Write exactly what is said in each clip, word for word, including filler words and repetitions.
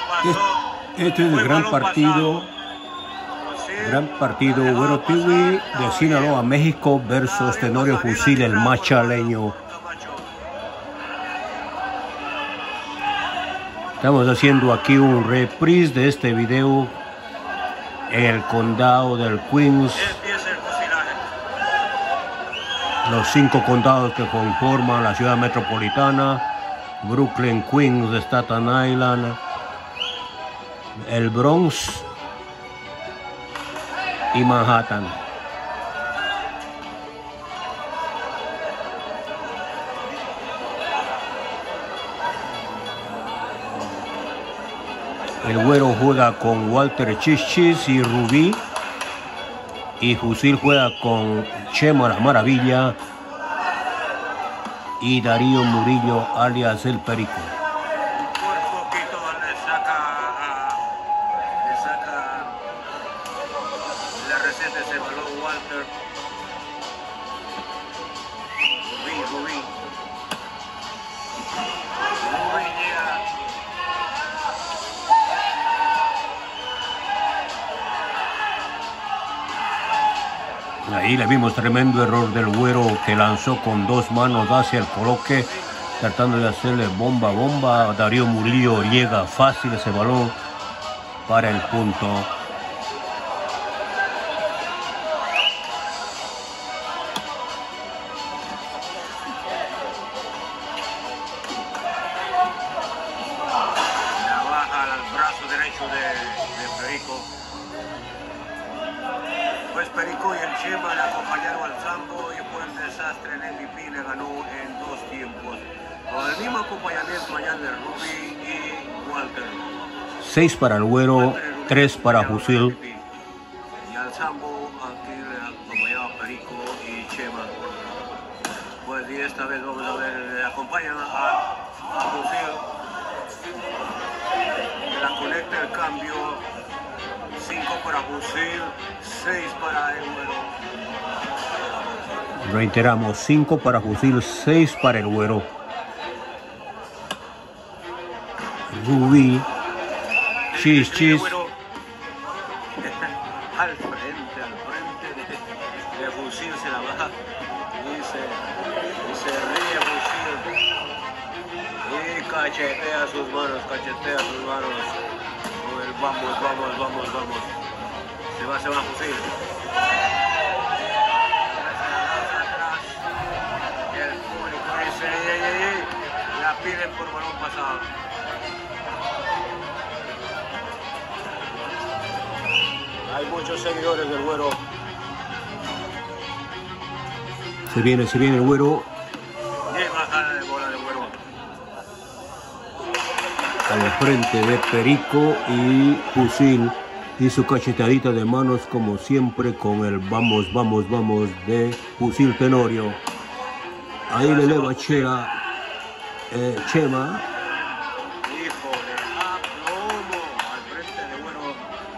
Este es el gran partido, gran partido Güero Tiwi de Sinaloa, México versus Tenorio Fusil, el machaleño. Estamos haciendo aquí un reprise de este video en el condado del Queens. Los cinco condados que conforman la ciudad metropolitana: Brooklyn, Queens, Staten Island, el Bronx y Manhattan. El Güero juega con Walter Chichis y Rubí, y Fusil juega con Chema la Maravilla y Darío Murillo, alias el Perico. Por poquito le saca, le saca, le receta ese balón Walter. Rubí, Rubí. Rubí llega. Ahí le vimos tremendo error del Güero, que lanzó con dos manos hacia el coloque, tratando de hacerle bomba bomba. Darío Murillo llega fácil ese balón para el punto. La baja al brazo derecho de, de Perico. Pues Perico y el Chema le acompañaron al Sambo, y fue el desastre. El M V P le ganó en dos tiempos, con el mismo acompañamiento allá de Rubí y Walter. Seis para el Güero, tres para Fusil. Y al Sambo aquí le acompañaba Perico y Chema. Pues y esta vez vamos a ver, le acompañan a, a Fusil, que la conecta el cambio. cinco para Fusil, seis para el Güero. Reiteramos, cinco para Fusil, seis para el Güero. Rubí, chis, chis. Al frente, al frente de, de Fusil se la baja y se, y se ríe Fusil. Y cachetea sus manos, cachetea sus manos. Vamos, vamos, vamos, vamos. Se va, se va a Fusil. Y el público dice, ey, ey, ey, la piden por balón pasado. Hay muchos seguidores del Güero. Se viene, se viene el Güero. Y bajada de bola del Güero. Al frente de Perico y Fusil, y su cachetadita de manos como siempre con el vamos, vamos, vamos de Fusil Tenorio. Ahí le eleva Chea, eh, Chema. Híjole, a plomo al frente de Güero.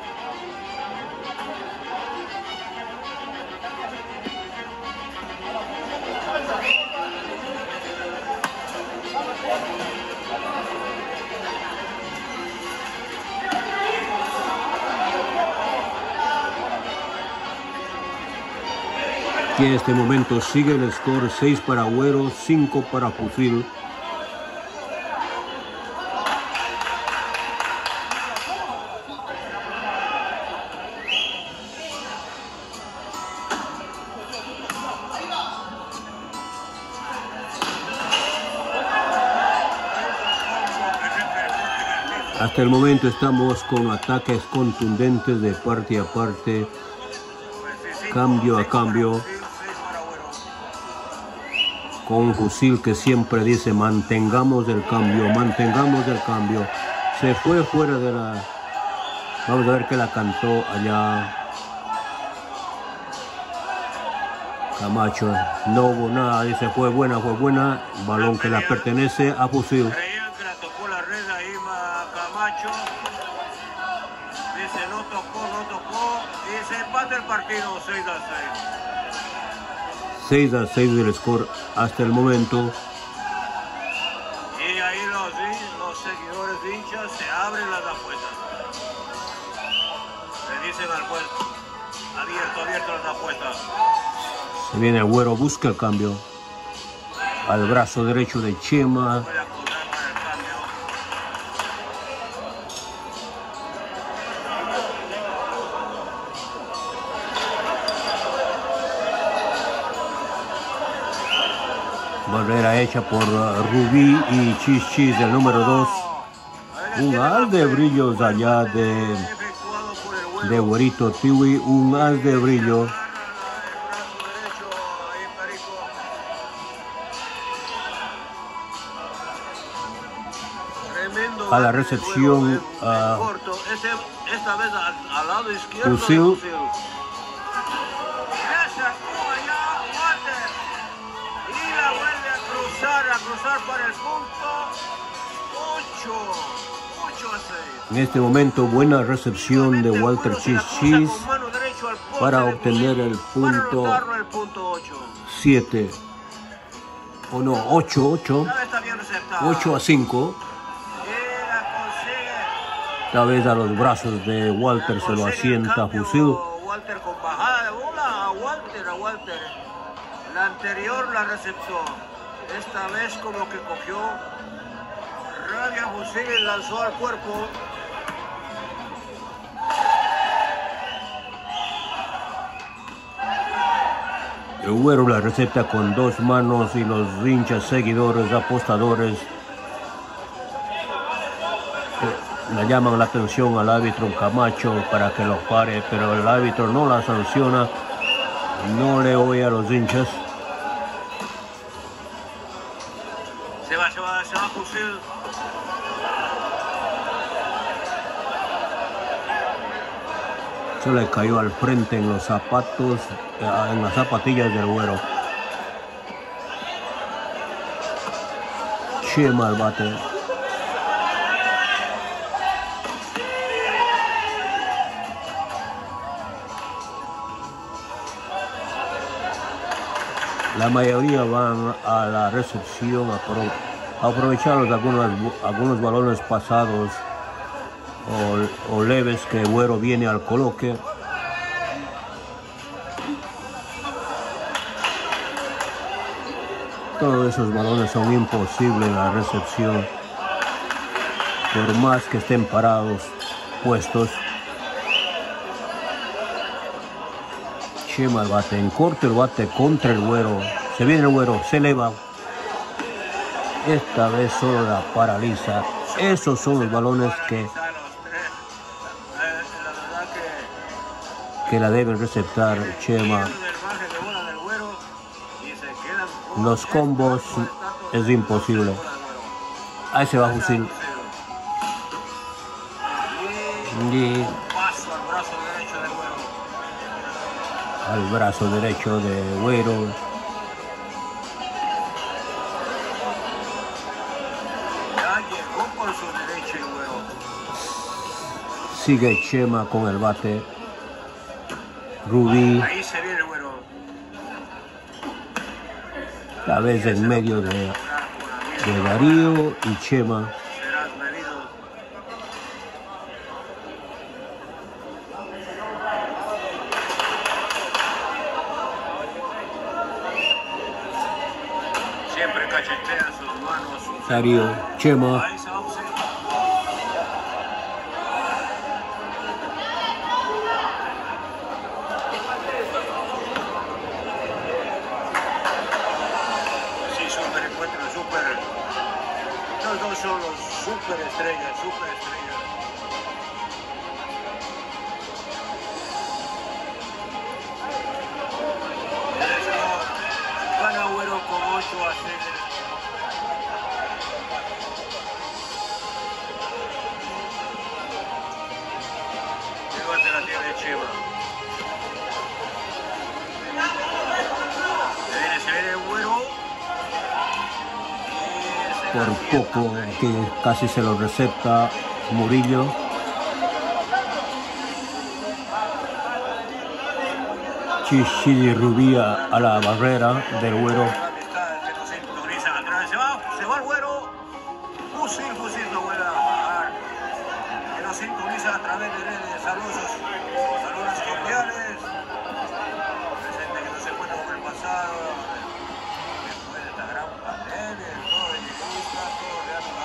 Y en este momento sigue el score: seis para Güero, cinco para Fusil. Hasta el momento estamos con ataques contundentes de parte a parte, cambio a cambio, con Fusil que siempre dice mantengamos el cambio, mantengamos el cambio. Se fue fuera de la... Vamos a ver que la cantó allá Camacho. No hubo nada, dice fue buena, fue buena. Balón que la pertenece a Fusil. Creían que la tocó la red ahí Camacho. Dice no tocó, no tocó. Y se empata el partido seis a seis. seis a seis del score hasta el momento. Y ahí los, los seguidores de hinchas se abren las apuestas. Le dicen al juez, abierto, abierto las apuestas. Se viene el Güero, busca el cambio. Al brazo derecho de Chema. Barrera hecha por Rubí y Chis Chis, el número dos. Un haz de brillos allá de, de Güerito Tiwi, un haz de brillo. A la recepción, uh, Fusil. A cruzar para el punto ocho, ocho a seis. En este momento buena recepción de Walter Chis Chis para obtener el punto siete o no, ocho, ocho, ocho a cinco. Esta vez a los brazos de Walter se lo asienta Fusil. Walter con bajada de bola a Walter, a Walter. La anterior la recepción. Esta vez como que cogió rabia Fusil y lanzó al cuerpo. El Güero la receta con dos manos y los hinchas, seguidores, apostadores eh, le llaman la atención al árbitro Camacho para que lo pare, pero el árbitro no la sanciona, no le oye a los hinchas. Se va, se va, se va Fusil. Se le cayó al frente en los zapatos, en las zapatillas del Güero. Chema al bate. La mayoría van a la recepción a, pro, a aprovechar los, algunos, algunos balones pasados o, o leves que Güero viene al coloque. Todos esos balones son imposibles en la recepción, por más que estén parados, puestos. Chema el bate, en corto el bate contra el Güero. Se viene el Güero, se eleva. Esta vez solo la paraliza. Esos son los balones que, que la deben receptar Chema. Los combos es imposible. Ahí se va Fusil. Y al brazo derecho de Güero. Ya llegó por su derecha el Güero. Sigue Chema con el bate. Rubí. Ahí se viene el Güero. La vez en medio de, de Darío y Chema. Siempre cachetea sus manos. Darío, Chema. Los dos son los super estrellas, super estrellas. Gana Güero con ocho a seis. El bate la tiene Chema. Se viene, se viene el Güero. Por poco que casi se lo recepta Murillo. Chichi y Rubí a la barrera del Güero. Se va, se va el Güero. Fusil, Fusil no vuelve a bajar. Que nos sintoniza a través de redes. Saludos, saludos cordiales. Presente que no se encuentra con el pasado. Después de esta gran pandemia, todo el gusta, todo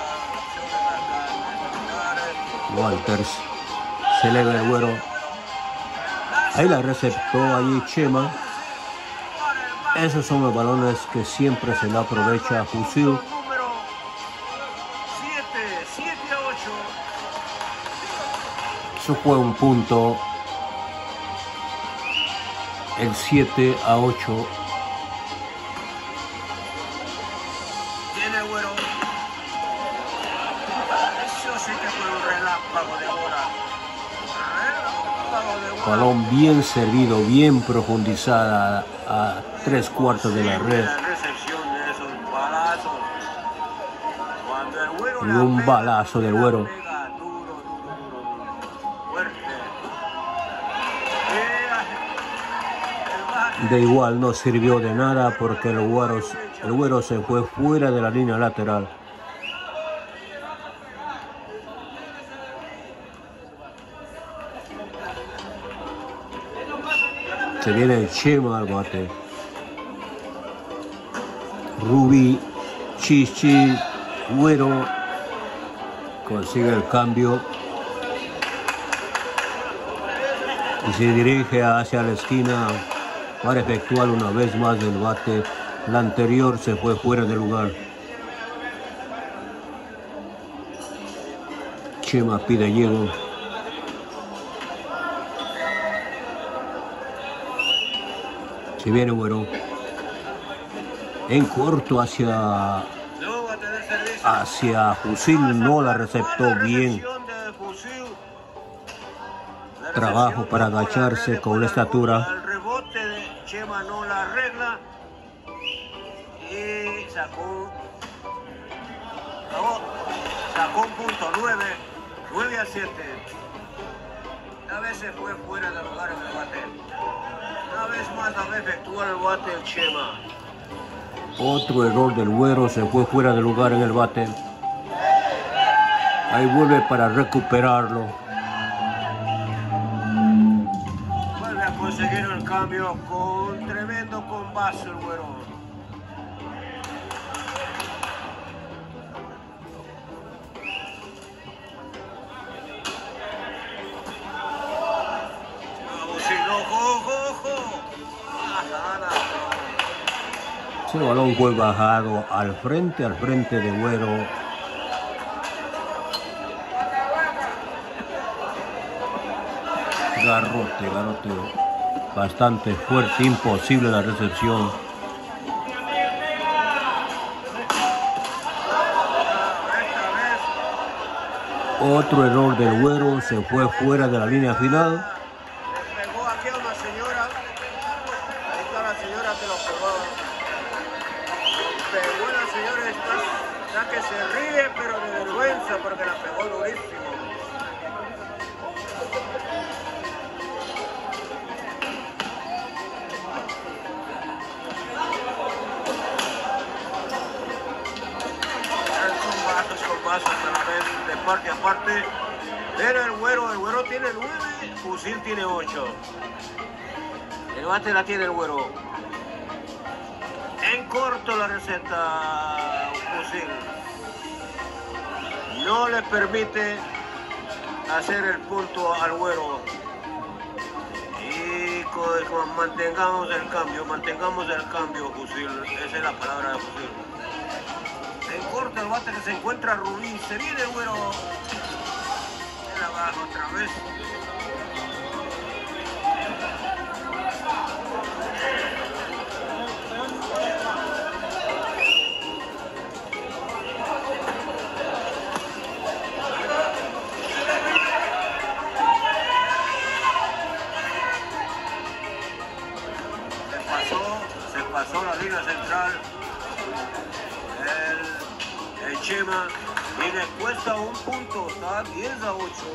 de Walters se le ve el güero. Ahí la receptó allí Chema. Esos son los balones que siempre se le aprovecha a Fusil. Eso fue un punto. El siete a ocho. Tiene el güero. Eso sí que fue un relámpago de bola. Relámpago de bola. Balón bien servido, bien profundizada a tres cuartos de la red. La recepción de esos balazos. Cuando el güero Y un pega, balazo del güero. pega duro, duro, duro, duro. Fuerte. De igual no sirvió de nada porque el güero, el güero se fue fuera de la línea lateral. Se viene Chema al bate. Rubí, Chichi, Güero consigue el cambio y se dirige hacia la esquina para efectuar una vez más el bate. La anterior se fue fuera de lugar. Chema pide llego. Se viene Güero. En corto hacia hacia Fusil, no la receptó bien. Trabajo para agacharse con la estatura. El rebote de Chema no la arregla y sacó, no, sacó un punto nueve, nueve a siete. Una vez se fue fuera del lugar en el bate. Una vez más la vez efectúa el bate el Chema. Otro error del Güero, se fue fuera de lugar en el bate. Ahí vuelve para recuperarlo. Vuelve a conseguir el cambio con tremendo combazo el Güero. Vamos, sí, ojo, ojo, ojo. Nada. Ese balón fue bajado al frente, al frente de Güero. Garrote, garrote. Bastante fuerte, imposible la recepción. Otro error del Güero, se fue fuera de la línea final. Le pegó aquí a una señora. Ahí está la señora que lo pegó. Pegó a la señora esta, ya que se ríe, pero de vergüenza porque la pegó durísimo. Hasta la vez de parte a parte. Pero el Güero, el Güero tiene nueve, Fusil tiene ocho. El bate la tiene el Güero. En corto la receta Fusil. No le permite hacer el punto al Güero. Y con, con, mantengamos el cambio, mantengamos el cambio, Fusil. Esa es la palabra de Fusil. En corto el bate que se encuentra Rubí. Se viene el Güero. En abajo otra vez. Se pasó, se pasó la línea central. El, el Chema y le cuesta un punto, está diez a ocho.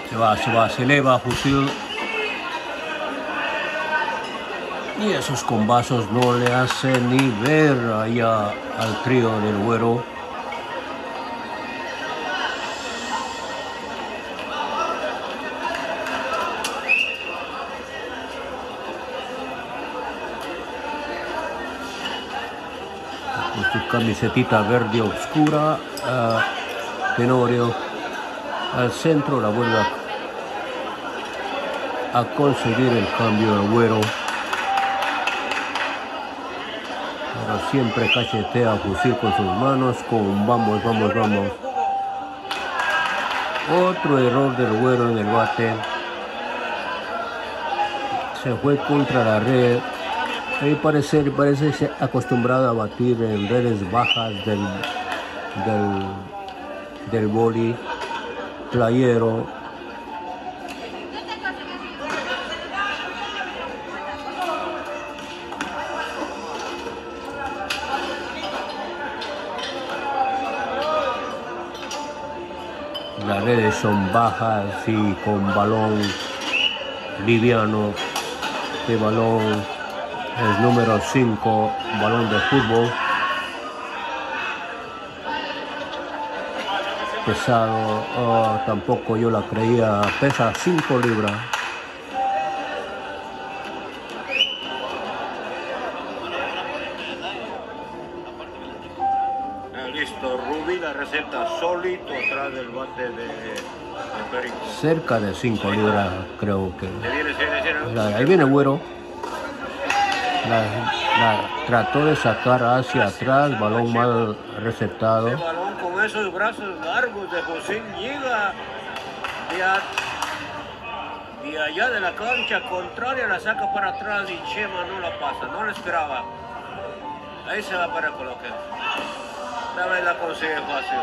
Se va, se va, se eleva fusil. Y esos combazos no le hacen ni ver allá al trío del güero. Con su camisetita verde oscura, uh, Tenorio al centro, la vuelve a, a conseguir el cambio del güero. Pero siempre cachetea fusil con sus manos, con vamos, vamos, vamos. Otro error del güero en el bate. Se fue contra la red. Y parece, parece ser acostumbrado a batir en redes bajas del, del, del boli playero. Las redes son bajas y con balón liviano. Este balón es número cinco, balón de fútbol. Pesado, oh, tampoco yo la creía, pesa cinco libras. Listo, Rubí la receta solito atrás del bate de, de Perico. Cerca de cinco libras, creo que. Ahí viene, viene, viene. La, ahí viene güero. La, la trató de sacar hacia atrás, balón mal receptado. Ese balón con esos brazos largos de José llega de, a, de allá de la cancha contraria, la saca para atrás y Chema no la pasa, no la esperaba. Ahí se va para colocar. Esta vez la consigue fácil.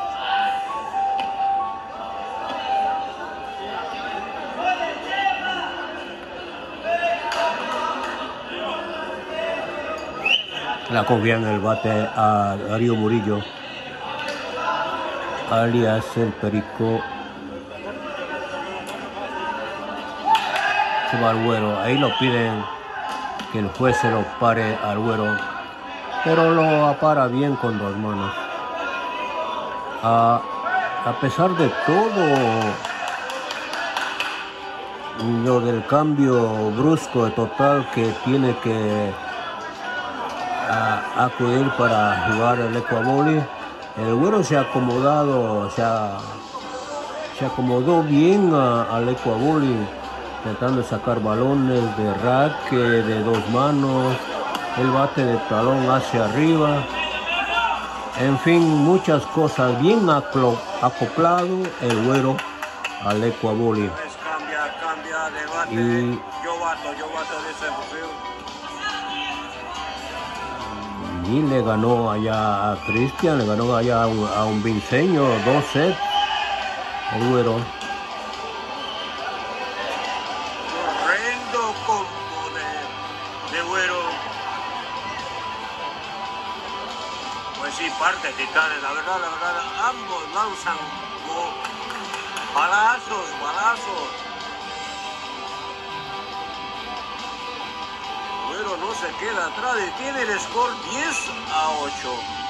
La confía en el bate a Darío Murillo, alias el Perico. Se va al güero, ahí lo piden que el juez se lo pare al güero, pero lo apara bien con dos manos. A, a pesar de todo lo del cambio brusco total que tiene que a acudir para jugar el ecuavoli, el güero se ha acomodado, se, ha, se acomodó bien a, al ecuavoli, tratando de sacar balones de raque, de dos manos, el bate de talón hacia arriba, en fin, muchas cosas, bien acoplado el güero al ecuavoli. Cambia, cambia de bate. Y yo bato, yo bato de ese fusil. Y le ganó allá a Cristian, le ganó allá a un, a un vinceño, dos sets, el güero. Horrendo combo de, de güero. Pues sí, parte titanes, la verdad, la verdad, ambos lanzan balazos, balazos. Pero no se queda atrás y tiene el score diez a ocho.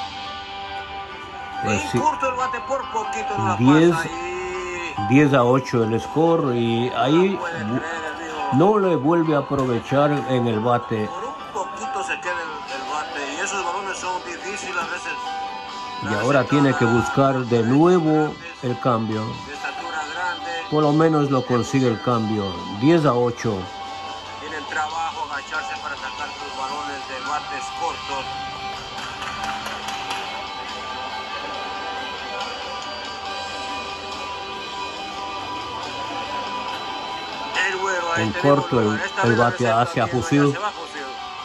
Pues en sí. Corto el bate por poquito no la diez, pasa y... diez a ocho el score y ahí no, no le vuelve a aprovechar en el bate. Por un poquito se queda el, el bate y esos balones son difíciles a veces. Y ahora tiene que buscar de nuevo el cambio. De estatura grande. Por lo menos lo consigue el cambio. diez a ocho. Tienen trabajo agacharse para sacar sus balones de bates cortos. El güero, ahí En tenemos corto el, lugar. Esta el vez la bate reserva hacia aquí, fusil. se va fusil.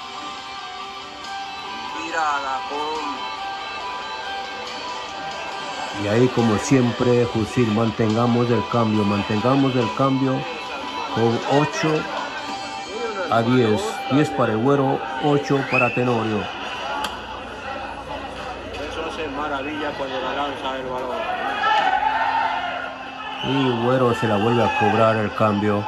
Tirada con... Y ahí como siempre, fusil, mantengamos el cambio, mantengamos el cambio con ocho a diez. diez para el güero, ocho para Tenorio. Eso hace maravilla cuando la lanza el balón. Y Güero se la vuelve a cobrar el cambio.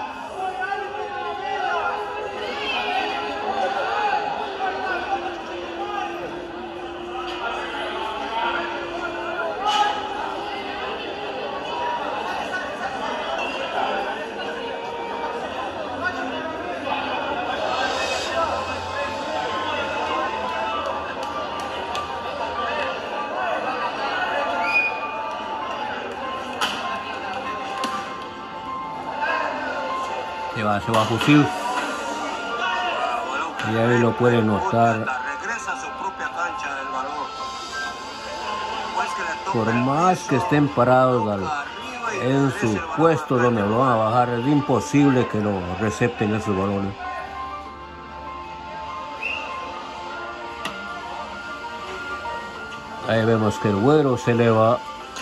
Se va, se va a Fusil. Y ahí lo puede notar. Regresa a su propia cancha del balón. Por más que estén parados al, en su puesto donde lo van a bajar, es imposible que lo recepten esos balones. Ahí vemos que el Güero se eleva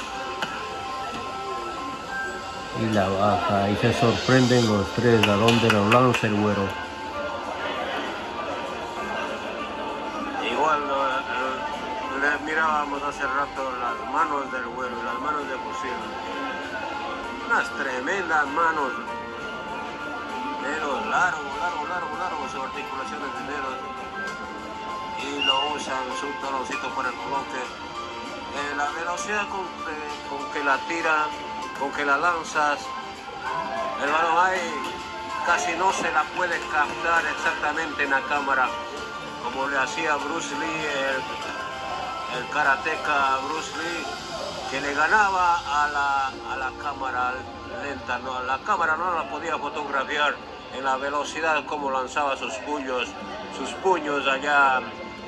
y la baja, y se sorprenden los tres a dónde lo lanza el Güero. Igual lo, lo, le mirábamos hace rato las manos del Güero y las manos de Fusil. Unas tremendas manos, dedos largos, largos, largos, largos, sus articulaciones de dedos, y lo usan su taloncito por el bloque. Eh, la velocidad con, eh, con que la tira, con que la lanzas, el balón ahí casi no se la puede captar exactamente en la cámara, como le hacía Bruce Lee, el, el karateca Bruce Lee, que le ganaba a la, a la cámara lenta, ¿no? La cámara no la podía fotografiar en la velocidad como lanzaba sus puños, sus puños allá.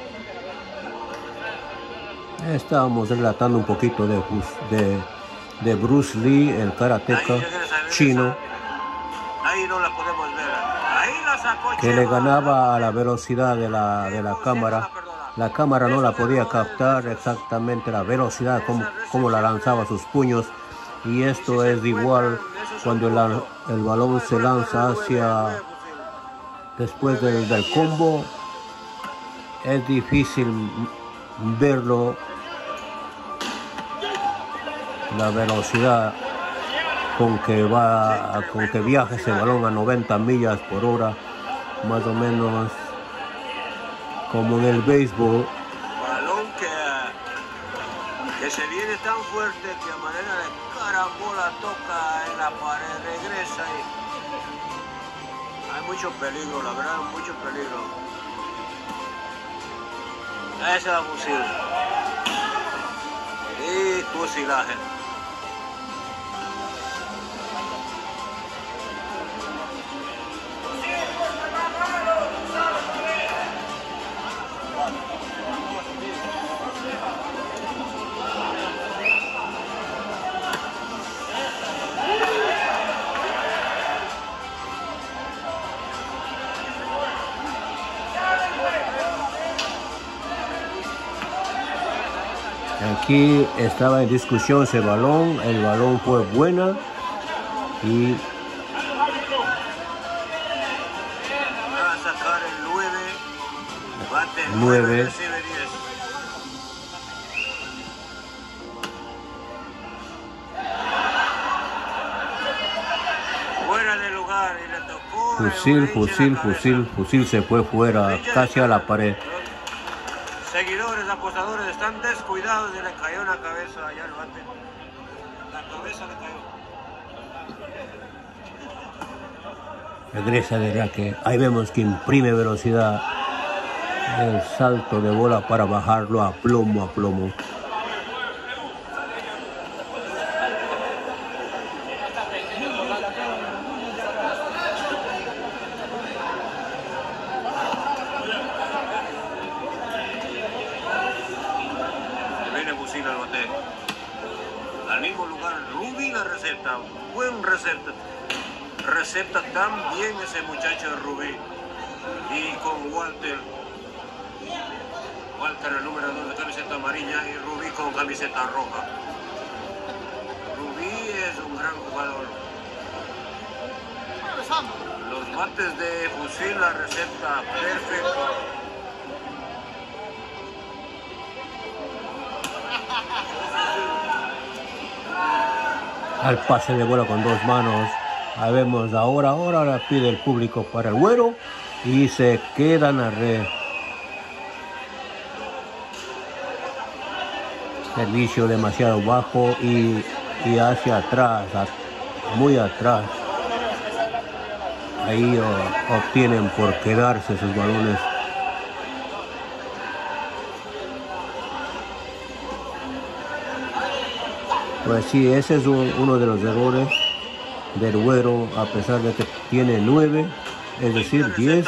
Estábamos relatando un poquito de, de, de Bruce Lee, el karateca chino, ahí no la podemos ver. Ahí la sacó, que le ganaba a la velocidad de la, de la cámara. La cámara no la podía captar exactamente la velocidad como, como la lanzaba sus puños. Y esto es igual cuando el, el balón se lanza hacia después del, del combo. Es difícil verlo, la velocidad con que va, con que viaja ese balón a noventa millas por hora, más o menos como en el béisbol. Balón que, que se viene tan fuerte que a manera de carambola toca en la pared, regresa y hay mucho peligro, la verdad, mucho peligro. Ese es el fusil y fusilaje. Aquí estaba en discusión ese balón, el balón fue buena y va a sacar el nueve, bate nueve. recibe diez. Fuera de lugar y le tocó. Fusil, fusil, fusil, fusil se fue fuera, casi a la pared. Seguidores, apostadores están descuidados y le cayó en la cabeza allá el bate. La cabeza le cayó. Regresa de raque. Ahí vemos que imprime velocidad. El salto de bola para bajarlo a plomo a plomo. Fusil al bate. Al mismo lugar, Rubí la recepta. Buen recepta. Recepta tan bien ese muchacho de Rubí. Y con Walter. Walter, el número dos de camiseta amarilla, y Rubí con camiseta roja. Rubí es un gran jugador. Los bates de fusil, la recepta perfecta. al pase de bola con dos manos. Ahí vemos ahora, ahora la pide el público para el Güero y se quedan a red. Servicio demasiado bajo y, y hacia atrás, a, muy atrás. Ahí oh, obtienen por quedarse sus balones. Pues sí, ese es un, uno de los errores del Güero, a pesar de que tiene nueve, es decir, diez.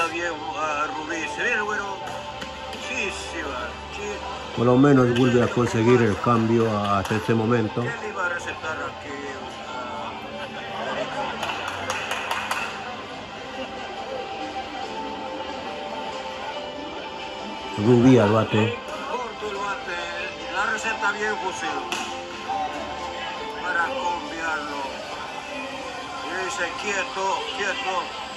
Por lo menos vuelve a conseguir el cambio hasta este momento. Rubí al bate. La receta bien Fusil para cambiarlo. Y dice quieto, quieto.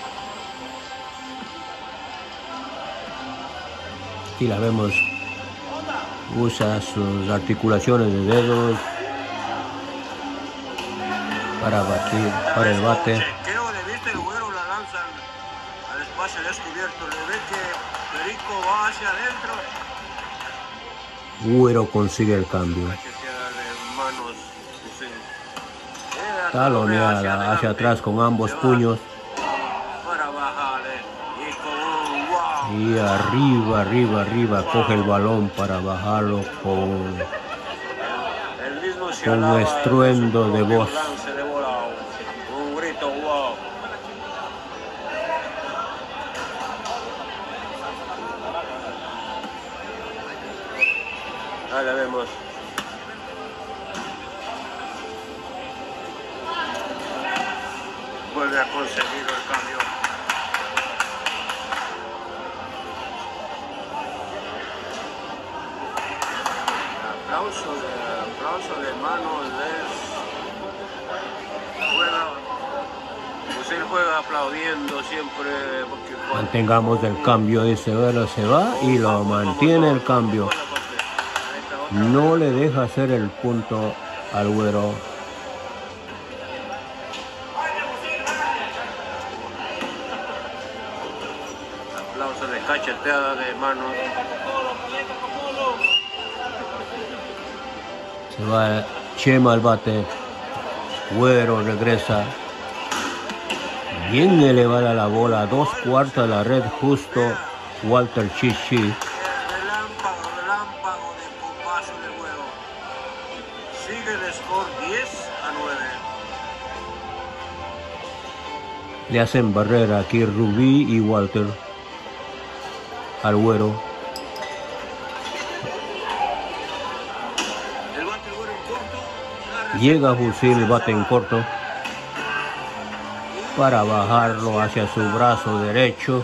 Aquí la vemos. Usa sus articulaciones de dedos para batir, para el bate. Creo que le viste el Güero la lanza al espacio descubierto. Le ve que Perico va hacia adentro. Güero consigue el cambio. Taloneada hacia atrás con ambos puños. Y arriba, arriba, arriba, coge el balón para bajarlo con, con un estruendo de voz. Un grito, wow. Ahí la vemos. Vuelve a conseguir el cambio. Aplauso de, aplauso de mano de juega, pues él juega aplaudiendo siempre. Porque mantengamos el cambio, dice Güero, se va y lo mantiene el cambio. No le deja hacer el punto al Güero. Aplauso de cacheteada de mano. Se va Chema al bate. Güero regresa. Bien elevada la bola. A dos cuartos de la red justo. Walter Chichi. Relámpago, relámpago de bombazo de Güero. Sigue el score diez a nueve. Le hacen barrera aquí Rubí y Walter al Güero. Llega Fusil, bate en corto para bajarlo hacia su brazo derecho,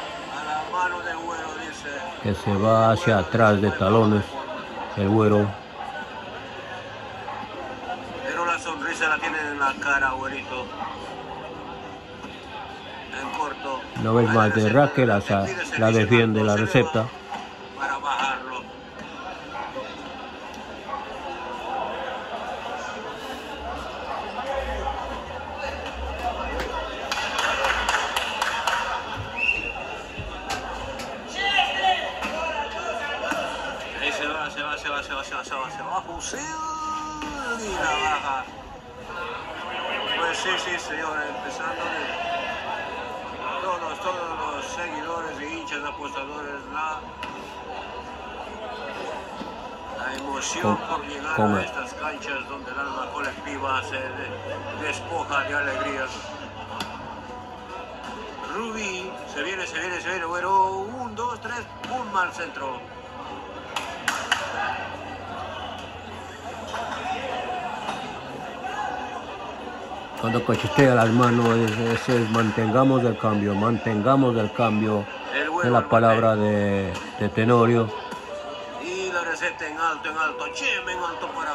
que se va hacia atrás de talones el Güero. Pero la sonrisa la tiene en la cara, Güerito. En corto. No ves más de Raquel, la, la defiende la recepta. Para bajarlo. Ahí se va, se va, se va, se va, se va, se va, se va, Fusil y la baja. Pues sí, sí, señores, empezando de... Todos, todos los seguidores y hinchas apostadores, la, la emoción con, por llegar con a estas canchas donde el alma colectiva se de, despoja de alegrías. Rubí, se viene, se viene, se viene, Güero, un, dos, tres, un mal centro. Cuando cachetea las manos, es, es, mantengamos el cambio, mantengamos el cambio. Es la palabra de, de Tenorio. Y la receta en alto, en alto, Chema en alto para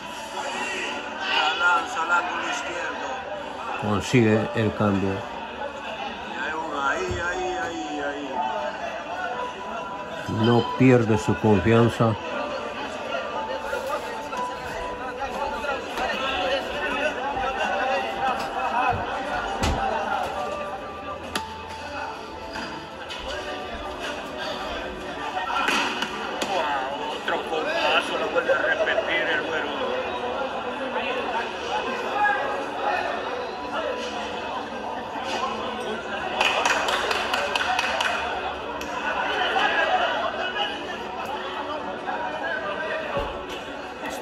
la lanza al ángulo izquierdo. Consigue el cambio. Y hay un ahí, ahí, ahí, ahí. No pierde su confianza.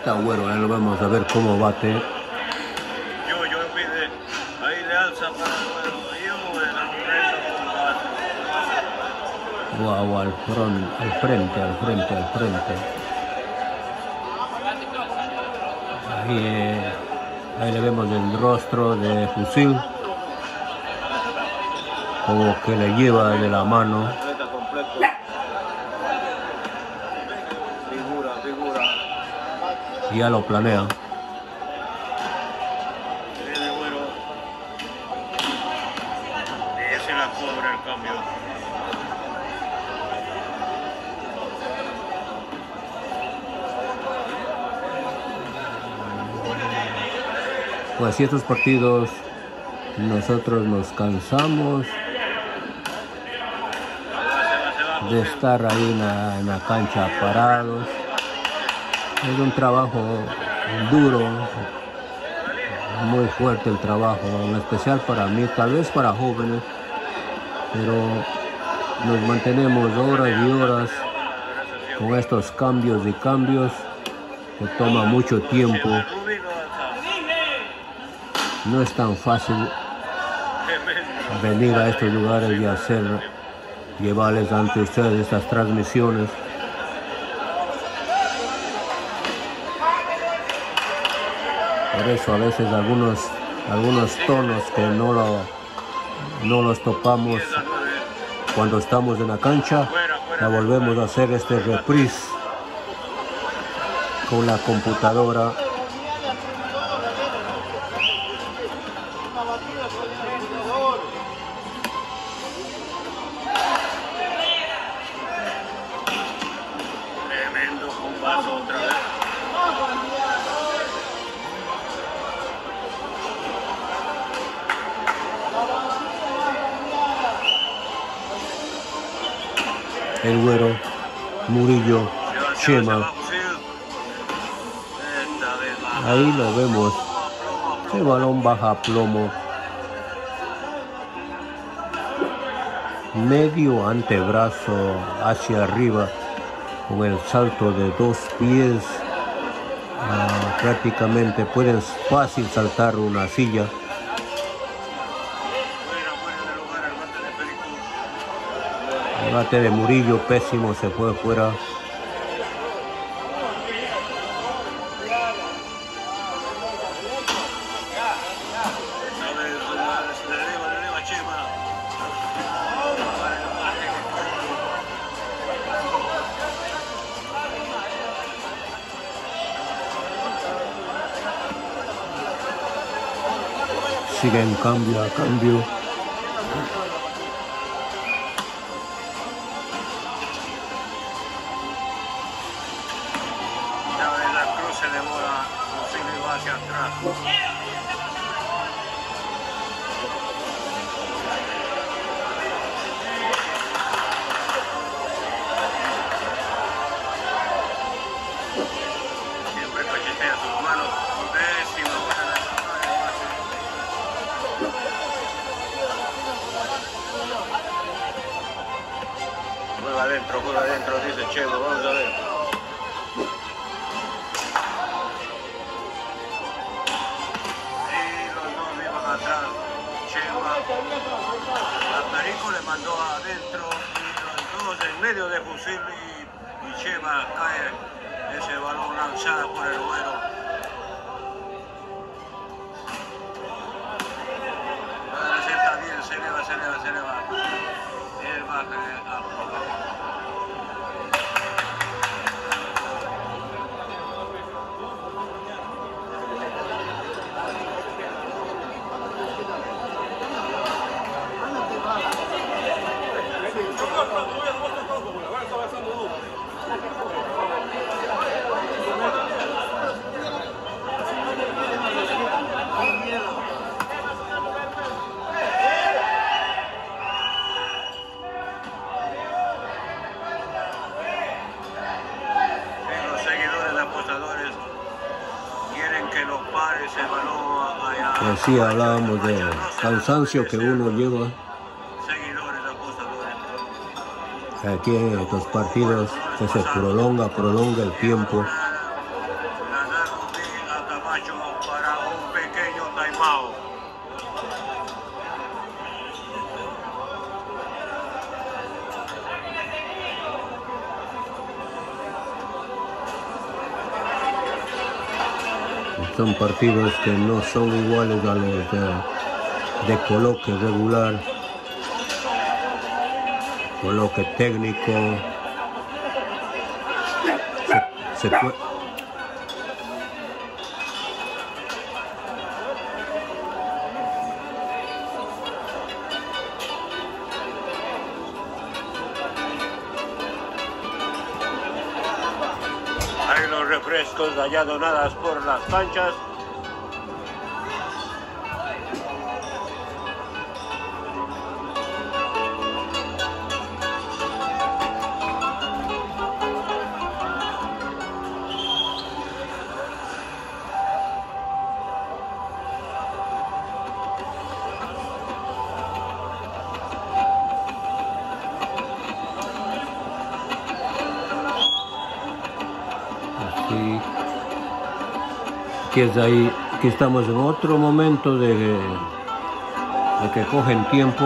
está bueno, ahí lo vamos a ver cómo bate. Yo, yo pide, ahí le alza para el Güero. Yo, en la frente con Wow, al, front, al frente, al frente, al frente. Ahí, eh, ahí le vemos el rostro de Fusil, como que le lleva de la mano. atleta completo. Figura, figura. Y ya lo planea. Viene el Güero. Ese la cobra el cambio. Pues si estos partidos nosotros nos cansamos de estar ahí en la, en la cancha parados, es un trabajo duro, muy fuerte el trabajo, en especial para mí, tal vez para jóvenes, pero nos mantenemos horas y horas con estos cambios y cambios que toma mucho tiempo. No es tan fácil venir a estos lugares y hacer, llevarles ante ustedes estas transmisiones. Por eso a veces algunos, algunos tonos que no, lo, no los topamos cuando estamos en la cancha, la volvemos a hacer este reprise con la computadora. Tremendo combazo otra vez. El Güero, Murillo, Chema. Ahí lo vemos. El balón baja a plomo. Medio antebrazo hacia arriba con el salto de dos pies. Ah, prácticamente pueden fácil saltar una silla. El bate de Murillo pésimo, se fue fuera. Siguen cambio a cambio. La cruz se demora, Fusil va hacia atrás. Siempre cachetea sus manos. Pésima buena la zona de base. Juega adentro, juega adentro, dice Chema, vamos a ver. Atrás, Chema, a Perico le mandó adentro y los dos en medio de Fusil y, y Chema cae ese balón lanzado por el Güero. Ahora se está bien, se eleva, se eleva, se eleva. Él baja a Pues sí, hablábamos de cansancio que uno lleva. Aquí en estos partidos que se prolonga, prolonga el tiempo. Mao. Son partidos que no son iguales a los de, de coloque regular, coloque técnico. Se, se puede. Hay los refrescos allá donadas por las canchas. Que es ahí, que estamos en otro momento de, de que cogen tiempo.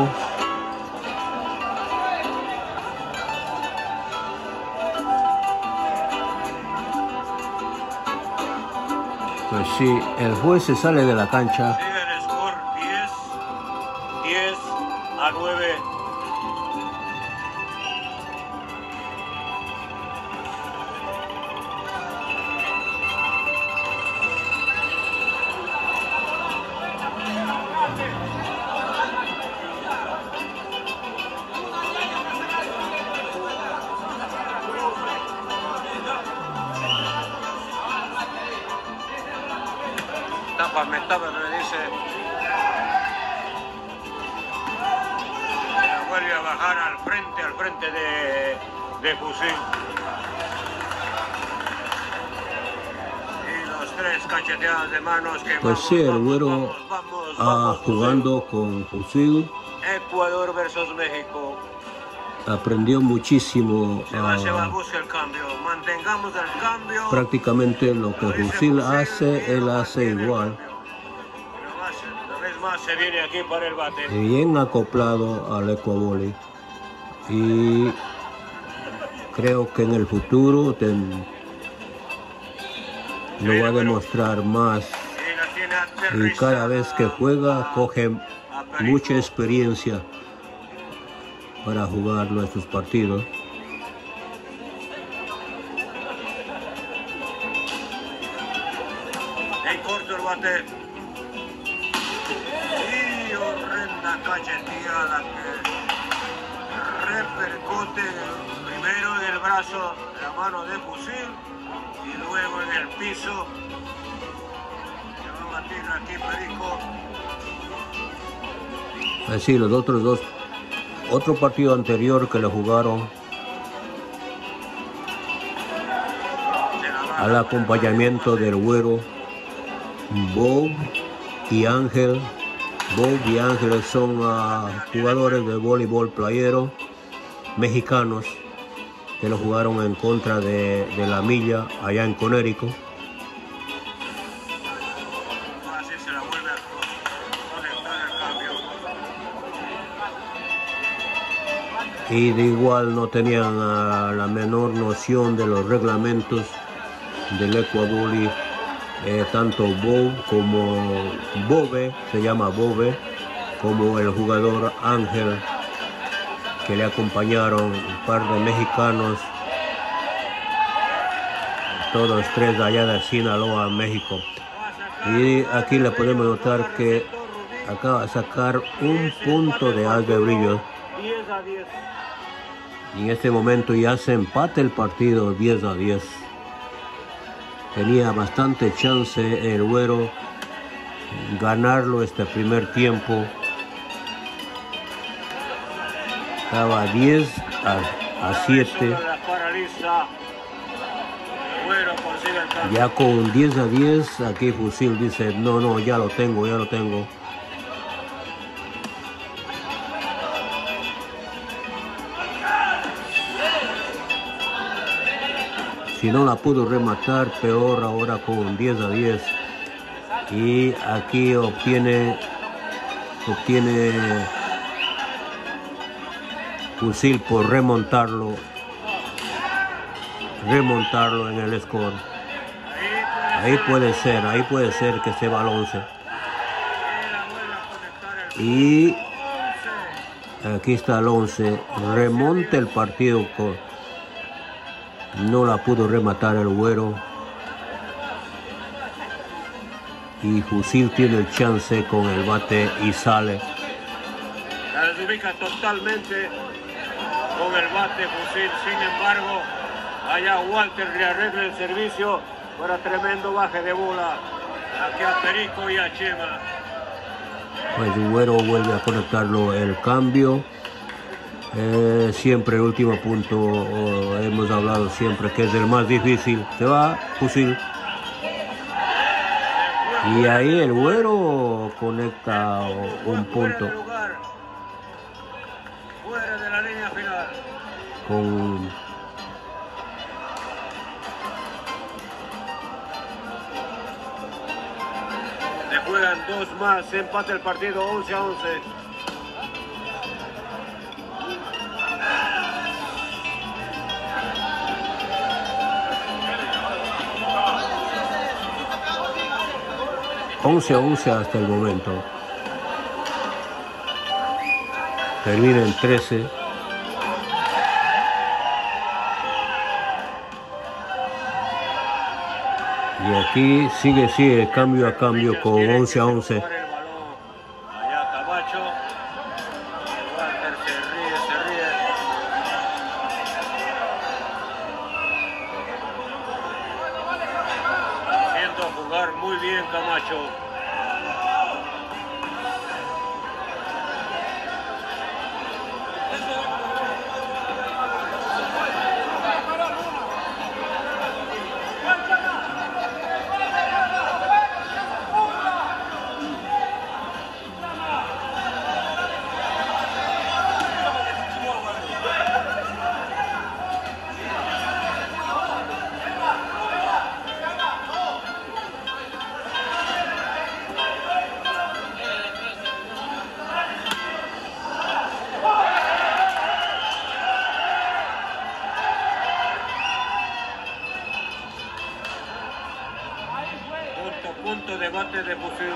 Pues sí, el juez se sale de la cancha. Sigue el score diez, diez a nueve. Tápame, tápame, me dice. La vuelve a bajar al frente, al frente de, de Fusil. Y los tres cacheteadas de manos que Pues vamos, sí, el vamos, Güero vamos, vamos, ah, vamos, jugando con Fusil. Ecuador versus México. Aprendió muchísimo. Se va, uh, se va, busca el cambio. Mantengamos el cambio. Prácticamente lo que Fusil hace, él hace igual. Una vez más se viene aquí para el bate. Bien acoplado al Ecuavoli. Y creo que en el futuro ten, lo va a demostrar más. Y cada vez que juega, coge mucha experiencia para jugar nuestros partidos. En corto el bate. Y horrenda cacheteada que repercute primero en el brazo, en la mano de Fusil y luego en el piso. Se va a batir aquí Perico. Así los otros dos. Otro partido anterior que le jugaron al acompañamiento del Güero, Bob y Ángel. Bob y Ángel son uh, jugadores de voleibol playero mexicanos que lo jugaron en contra de, de la Milla allá en Connecticut. Y de igual no tenían uh, la menor noción de los reglamentos del Ecuavoli, eh, tanto Bob como Bobe, se llama Bobe, como el jugador Ángel, que le acompañaron un par de mexicanos, todos tres allá de Sinaloa, México. Y aquí le podemos notar que acaba de sacar un punto de haz de brillo. diez a diez. Y en este momento ya se empata el partido diez a diez. Tenía bastante chance el Güero ganarlo este primer tiempo. Estaba diez a siete. Ya con diez a diez, aquí Fusil dice, no, no, ya lo tengo, ya lo tengo. Si no la pudo rematar, peor ahora con diez a diez. Y aquí obtiene, obtiene Fusil por remontarlo, remontarlo en el score. Ahí puede ser, ahí puede ser que se va al once. Y aquí está el once. Remonta el partido. Con, no la pudo rematar el Güero. Y Fusil tiene el chance con el bate y sale. La desubica totalmente con el bate Fusil. Sin embargo, allá Walter le arregla el servicio para tremendo baje de bola. Aquí a Perico y a Chema. Pues Güero vuelve a conectarlo el cambio. Eh, siempre el último punto, oh, hemos hablado siempre que es el más difícil. Se va Fusil. Y ahí el Güero conecta un punto. Fuera de la línea final. Con le juegan dos más, se empata el partido once a once. once a once hasta el momento. Termina en trece. Y aquí sigue, sigue, cambio a cambio con once a once. Allá Camacho. Walter se ríe, se ríe. Haciendo jugar muy bien Camacho. Punto de bate de Fusil.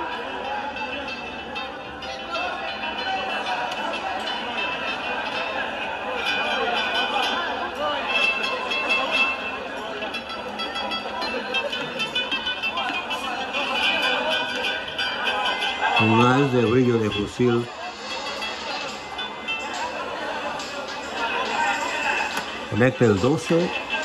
Un haz de brillo de Fusil. Conecta el doce.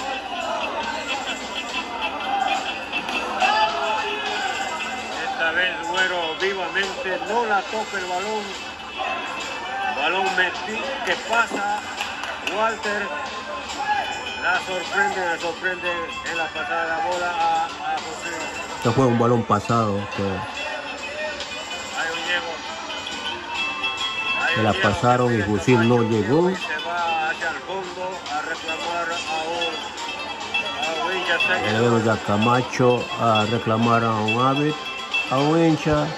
Vivamente no la toca el balón. Balón que pasa. Walter la sorprende, la sorprende en la pasada de la bola a, a José. Este fue un balón pasado que, Ahí llegó. Ahí que la llegó, pasaron y Fusil no llegó. Y se va hacia el fondo a reclamar a un, a Winchester. Le vemos a Camacho a reclamar a un Abbott, a un hincha.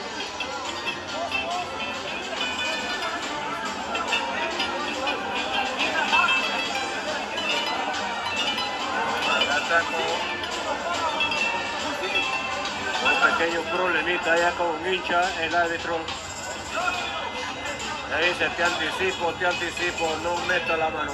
Un pequeño problemita allá con un hincha, el árbitro. Le dice, te anticipo, te anticipo, no meta la mano.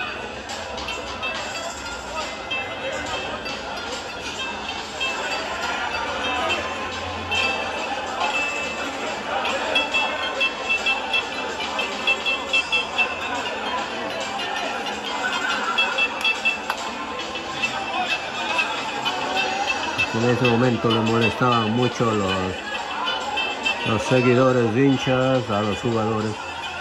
En ese momento le molestaban mucho los, los seguidores hinchas a los jugadores.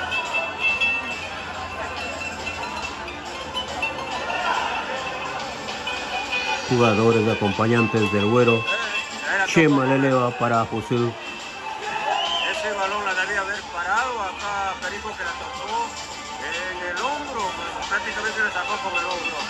Jugadores acompañantes del Güero. Chema le eleva para Fusil. Ese balón la debía haber parado acá Perico, que la tocó en el hombro, pues, prácticamente le sacó con el hombro.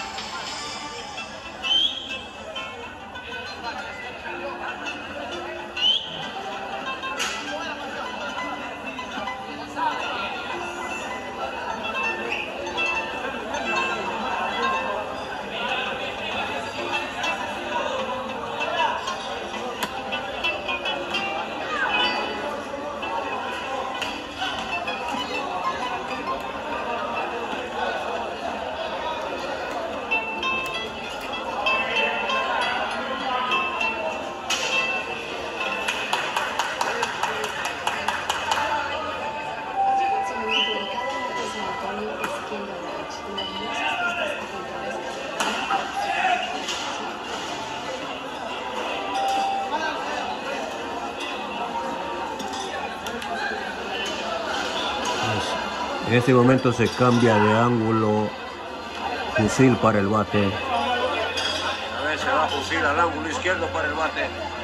En este momento se cambia de ángulo Fusil para el bate. A ver, se va Fusil al ángulo izquierdo para el bate.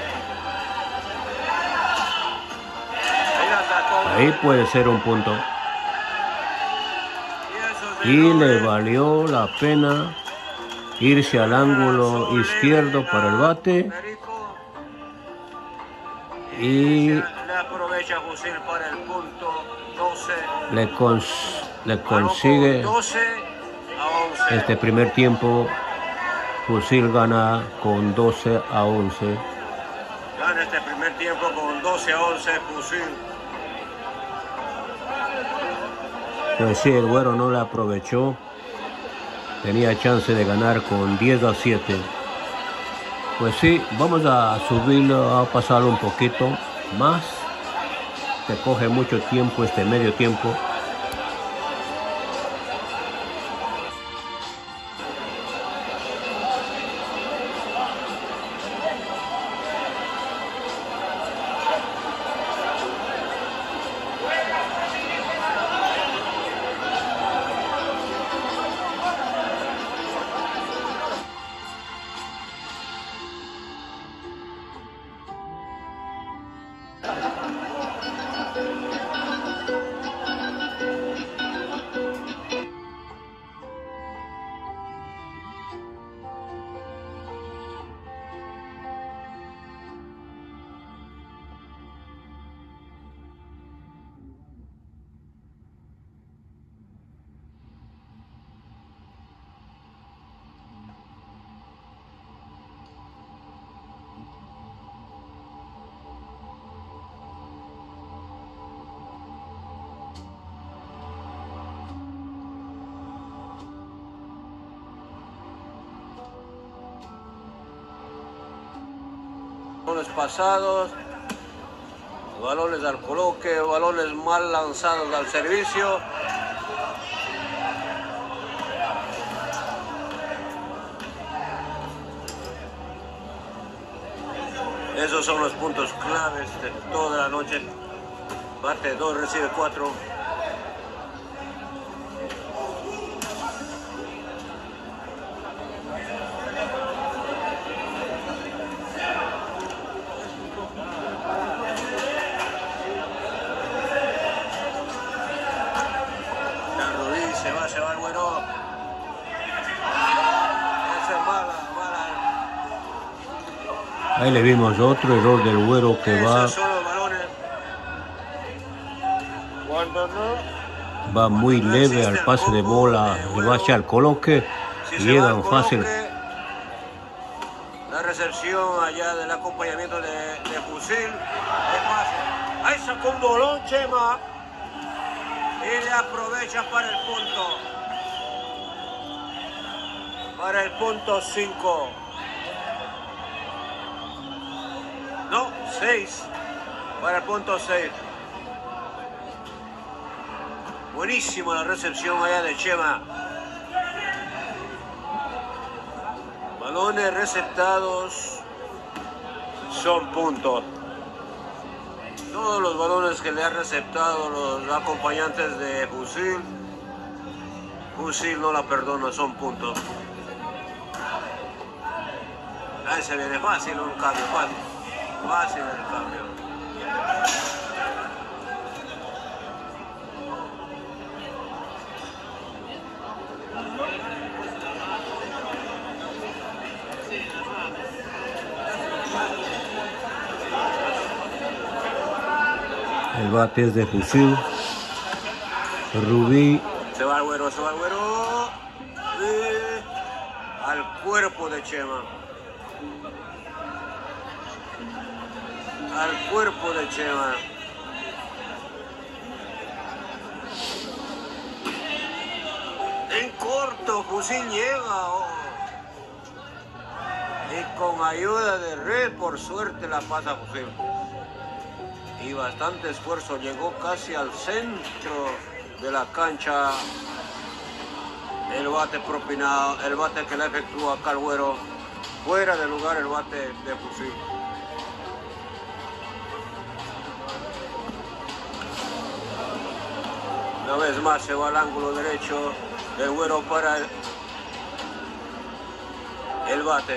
Ahí puede ser un punto. Y le valió la pena irse al ángulo izquierdo para el bate. Y le aprovecha Fusil para el punto doce. Le, cons le consigue doce a once. Este primer tiempo. Fusil gana con doce a once. Gana este primer tiempo con doce a once Fusil. Pues sí, el Güero no le aprovechó. Tenía chance de ganar con diez a siete. Pues sí, vamos a subirlo, a pasarlo un poquito más. Te coge mucho tiempo este medio tiempo. Balones pasados, balones al coloque, balones mal lanzados al servicio. Esos son los puntos claves de toda la noche. Bate dos, recibe cuatro. Se va, se va el Güero. Esa es mala, mala. Ahí le vimos otro error del Güero que va. Esos son los balones. Cuando no, Va muy leve al pase de bola, le va hacia el coloque si y se llegan va fácil. coloque, la recepción allá del acompañamiento de, de Fusil es fácil. Ahí sacó un bolón, Chema. Y le aprovecha para el punto. Para el punto cinco. No, seis. Para el punto seis. Buenísima la recepción allá de Chema. Balones receptados son puntos. Todos los balones que le han receptado los acompañantes de Fusil, Fusil no la perdona, son puntos. Ahí se viene fácil un cambio, fácil. Fácil el cambio. El bate es de Fusil. Rubí. Se va el Güero, se va el Güero. Eh, al cuerpo de Chema. Al cuerpo de Chema. En corto, Fusil llega. Oh. Y con ayuda de Red, por suerte la pasa Fusil. Y bastante esfuerzo, llegó casi al centro de la cancha. El bate propinado, el bate que le efectúa acá el Güero. Fuera de lugar el bate de Fusil. Una vez más se va al ángulo derecho del güero para el, el bate.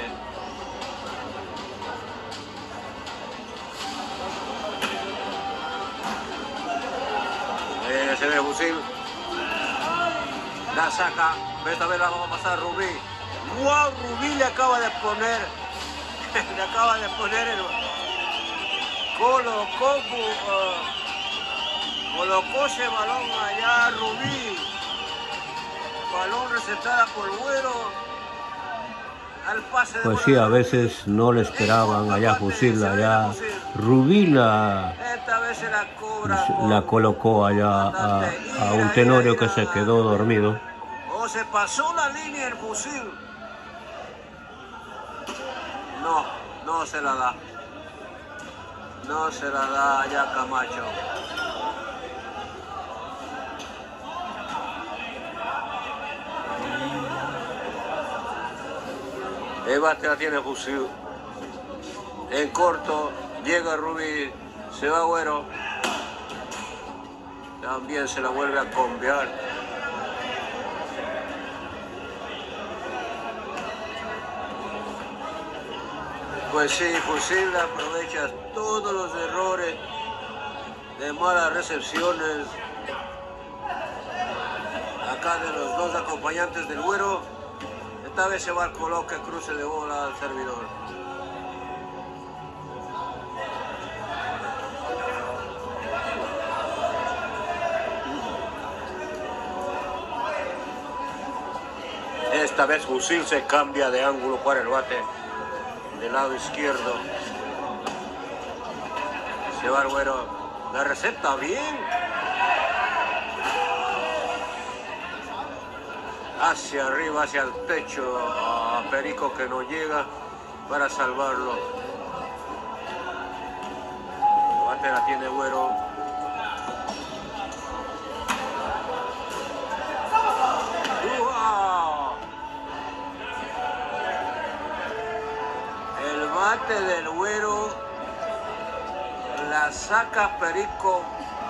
Eh, se ve el fusil. La saca. Esta vez la vamos a pasar a Rubí. ¡Wow! Rubí le acaba de poner. le acaba de poner el. Colocó. Uh, colocó ese balón allá, Rubí. Balón recetada por Güero. Al pase de Pues sí, a veces no le esperaban allá fusil, allá Rubí la, Esta vez se la cobra. la colocó allá a, a un Tenorio que se quedó dormido. O se pasó la línea el fusil. No, no se la da. No se la da allá Camacho. El bate la tiene fusil. En corto, llega Rubí, se va Güero. También se la vuelve a cambiar. Pues sí, fusil aprovecha todos los errores de malas recepciones. Acá de los dos acompañantes del Güero. Esta vez se va al coloque, cruce de bola al servidor. Esta vez fusil se cambia de ángulo para el bate del lado izquierdo. Se va el Güero. La recepta bien. Hacia arriba, hacia el techo, a Perico que no llega para salvarlo. El bate la tiene Güero. ¡Wow! El bate del Güero la saca Perico.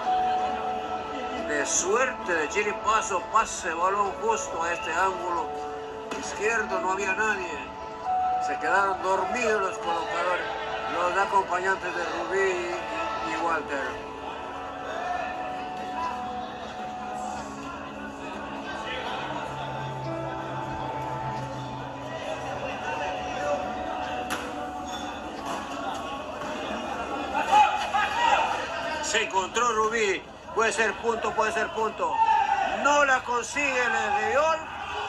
De suerte, de chiripazo, pase balón justo a este ángulo izquierdo, no había nadie. Se quedaron dormidos los colocadores, los acompañantes de Rubí y, y Walter. Se encontró Rubí. Puede ser punto, puede ser punto. No la consigue el León.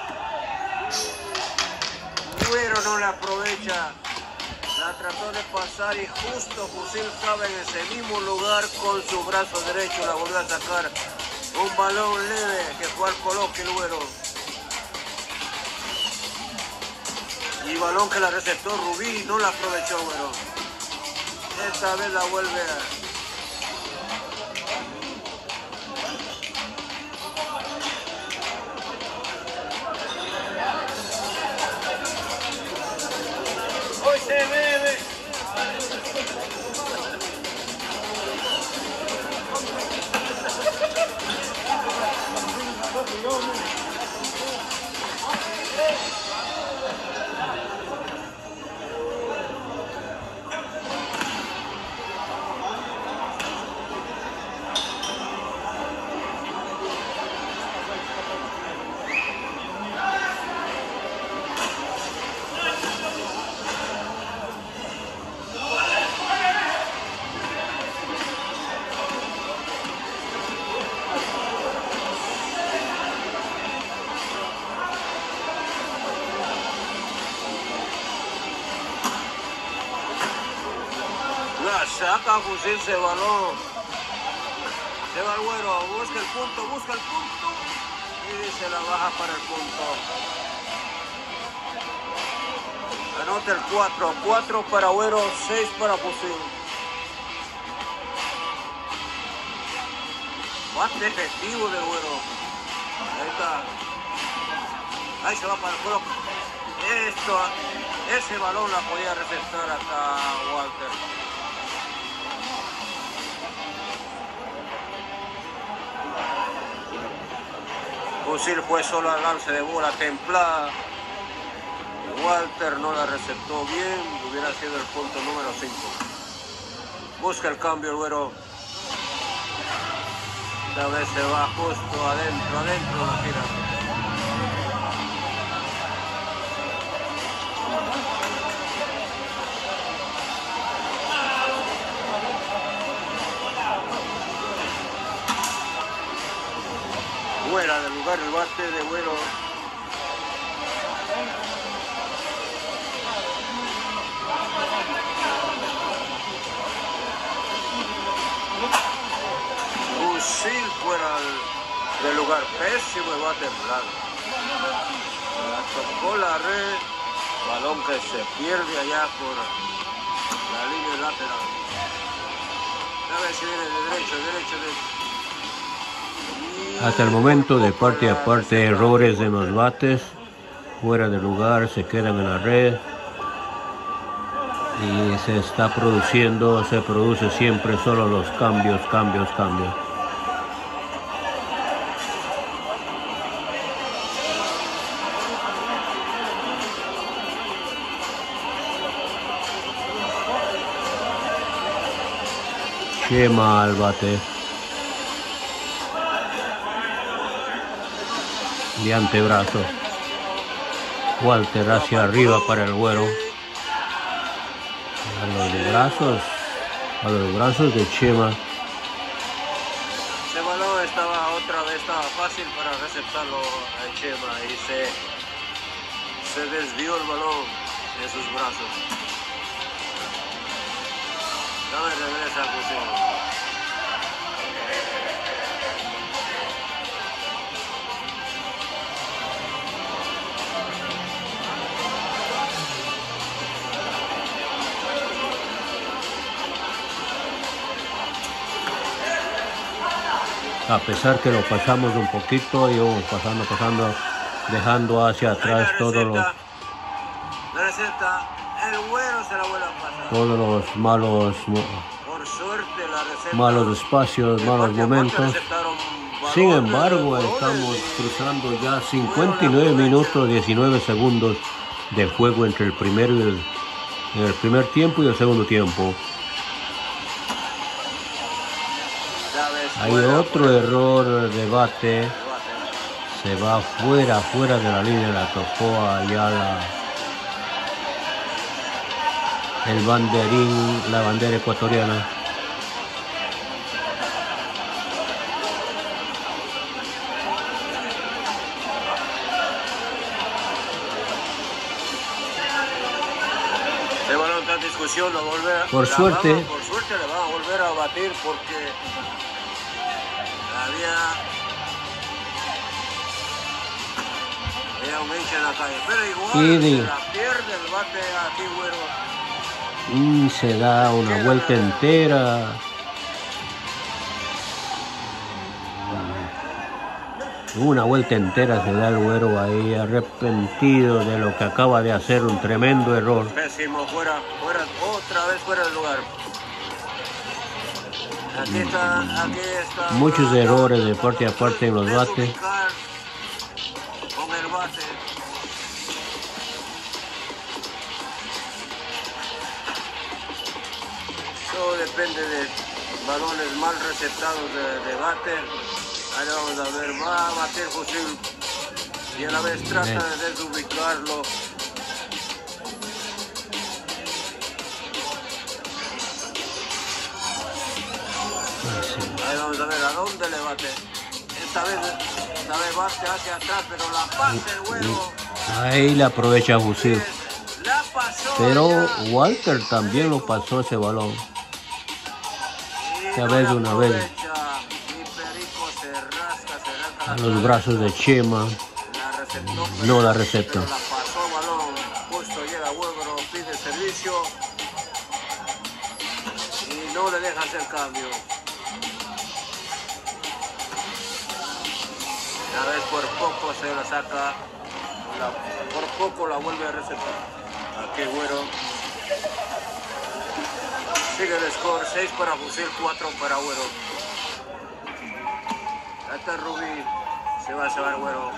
Güero no la aprovecha. La trató de pasar y justo fusil cabe en ese mismo lugar con su brazo derecho. La volvió a sacar. Un balón leve que fue al coloque el Güero. Y balón que la receptó Rubí, no la aprovechó Güero. Esta vez la vuelve a... Hoy se bebe. Saca a fusil ese balón. Se va el Güero, busca el punto, busca el punto. Y se la baja para el punto. Anota el cuatro. cuatro para Güero, seis para fusil. Bate efectivo del Güero. Ahí está. Ahí se va para el coloque. Esto, ese balón la podía receptar acá Walter. Fusil fue solo al lance de bola templada. Walter no la receptó bien, hubiera sido el punto número cinco. Busca el cambio el güero. Esta vez se va justo adentro, adentro la tira. Fuera del lugar el bate de güero. Fusil fuera del lugar, pésimo el bate blanco. La tocó la red, balón que se pierde allá por la línea lateral. A ver si viene de derecho, derecho, derecho. Hasta el momento, de parte a parte, errores en los bates, fuera de lugar, se quedan en la red y se está produciendo, se produce siempre solo los cambios, cambios, cambios. Chema al bate. De antebrazo. Walter hacia arriba para el güero. A los brazos, a los brazos de Chema. Ese balón estaba otra vez, estaba fácil para receptarlo a Chema y se, se desvió el balón de sus brazos. Dame regresa a posición. A pesar que lo pasamos un poquito, íbamos pasando, pasando, dejando hacia atrás todos los, La receta, el güero se la vuelve a pasar. todos los malos, Por suerte la receta, malos espacios, malos momentos. Sin embargo, balones, estamos y- cruzando ya cincuenta y nueve minutos, diecinueve segundos de juego entre el primero y el, en el primer tiempo y el segundo tiempo. Hay otro error de bate, se va fuera, fuera de la línea, la tocó allá la, el banderín, la bandera ecuatoriana. El balón está en discusión, lo volver, Por la suerte. van a- por suerte le van a volver a batir porque había, había un hincha en la calle, pero igual Y se de- la pierde el bate aquí, güero. Y se da una vuelta entera. Una vuelta entera se da el güero ahí, arrepentido de lo que acaba de hacer, un tremendo error. Pésimo, fuera, fuera, otra vez fuera del lugar. Aquí está, aquí está. Muchos errores de parte a parte en los bates. Desubicar con el bate. Todo depende de balones mal receptados de, de bate. Ahí vamos a ver, va a bater fusil y a la vez trata de desubicarlo. Ahí vamos a ver a dónde le bate. Esta vez, esta vez bate hacia atrás, pero la pasa el güero. Ahí le aprovecha Fusil. La pasó. Pero ya. Walter también lo pasó ese balón. Y esta no vez la de una vez. aprovecha. Y Perico se rasca, se rasca A la los brazos de Chema. La receptó, No la pero receptó. la pasó el balón. Justo llega Huevero, pide servicio. Y no le deja hacer cambio. Una vez por poco se la saca. La, por poco la vuelve a receptar. Aquí Güero. Sigue el score. seis para Fusil, cuatro para Güero. Hasta Rubí. Se va va a llevar Güero.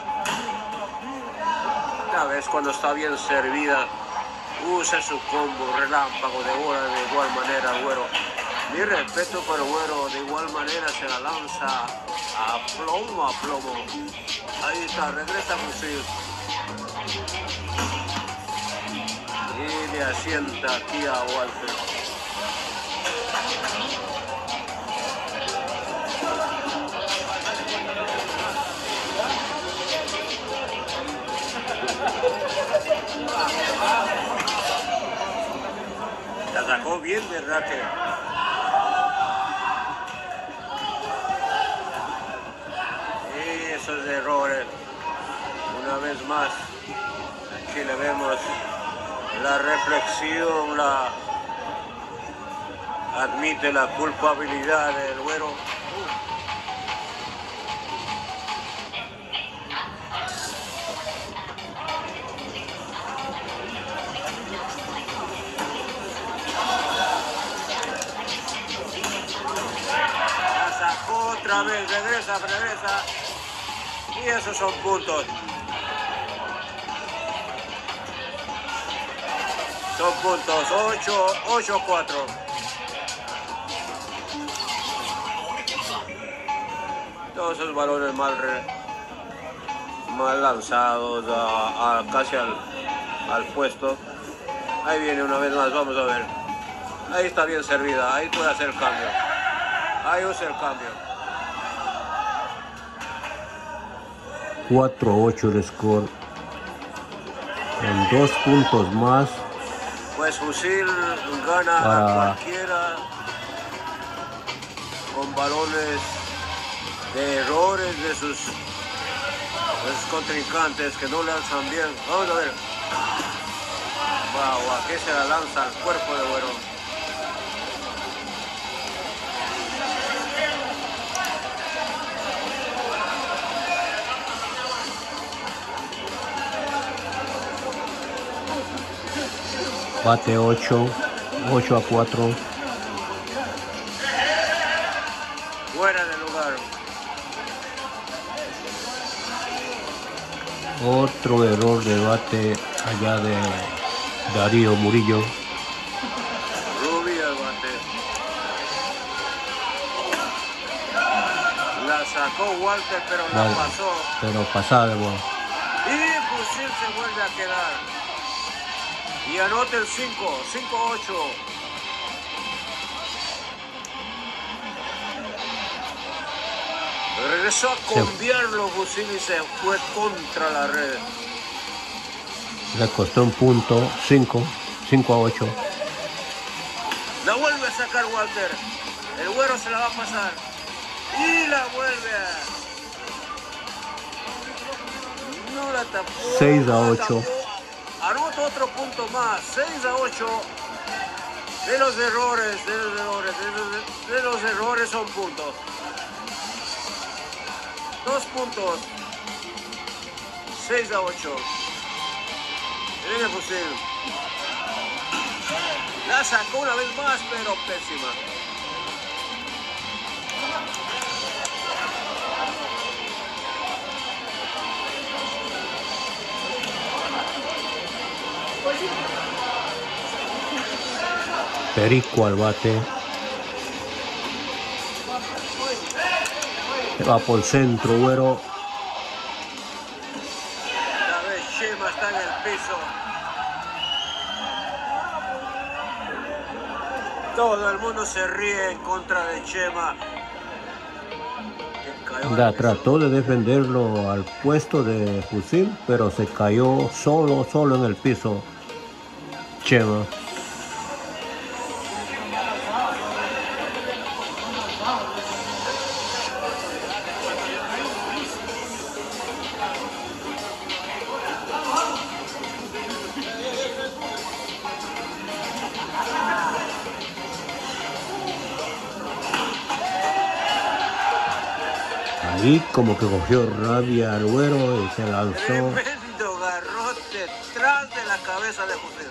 Una vez cuando está bien servida, usa su combo, relámpago de bola de igual manera, Güero. Mi respeto para Güero, de igual manera se la lanza a plomo a plomo. Ahí está, regresa fusil. Y le asienta aquí a Walter. La sacó bien de raque. Y esos errores, una vez más, aquí le vemos la reflexión, la admite la culpabilidad del Güero. Otra vez, regresa, regresa. Y esos son puntos. Son puntos. ocho a cuatro. Todos esos balones mal, re, mal lanzados a, a casi al, al puesto. Ahí viene una vez más, vamos a ver. Ahí está bien servida, ahí puede hacer el cambio. Ahí usa el cambio. cuatro a ocho el score. Con dos puntos más. Pues Fusil gana para... a cualquiera con balones de errores de sus, de sus contrincantes que no lanzan bien. Vamos a ver. Wow, aquí se la lanza al cuerpo de Güero. Bate ocho, ocho a cuatro. Fuera de lugar. Otro error de bate allá de Darío Murillo. Rubí al bate. La sacó Walter, pero la Vale, pasó. Pero pasada de bola. Y Fusil se vuelve a quedar. Y anota el cinco, cinco a ocho. Regresó a cambiarlo Fusil y se fue contra la red. Le costó un punto, cinco, cinco a ocho. La vuelve a sacar Walter. El Güero se la va a pasar. Y la vuelve a... No la tapó. seis a no la ocho. tapó. Anota otro punto más, seis a ocho. De los errores, de los errores, de los, de los errores son puntos. Dos puntos. seis a ocho. Viene Fusil. La sacó una vez más, pero pésima. Perico al bate. Se va por centro, Güero. La vez Chema está en el piso. Todo el mundo se ríe en contra de Chema. Da, trató de defenderlo al puesto de Fusil, pero se cayó solo, solo en el piso. Chema. Ahí como que cogió rabia al Güero y se lanzó. Tremendo garrote detrás de la cabeza de Fusil.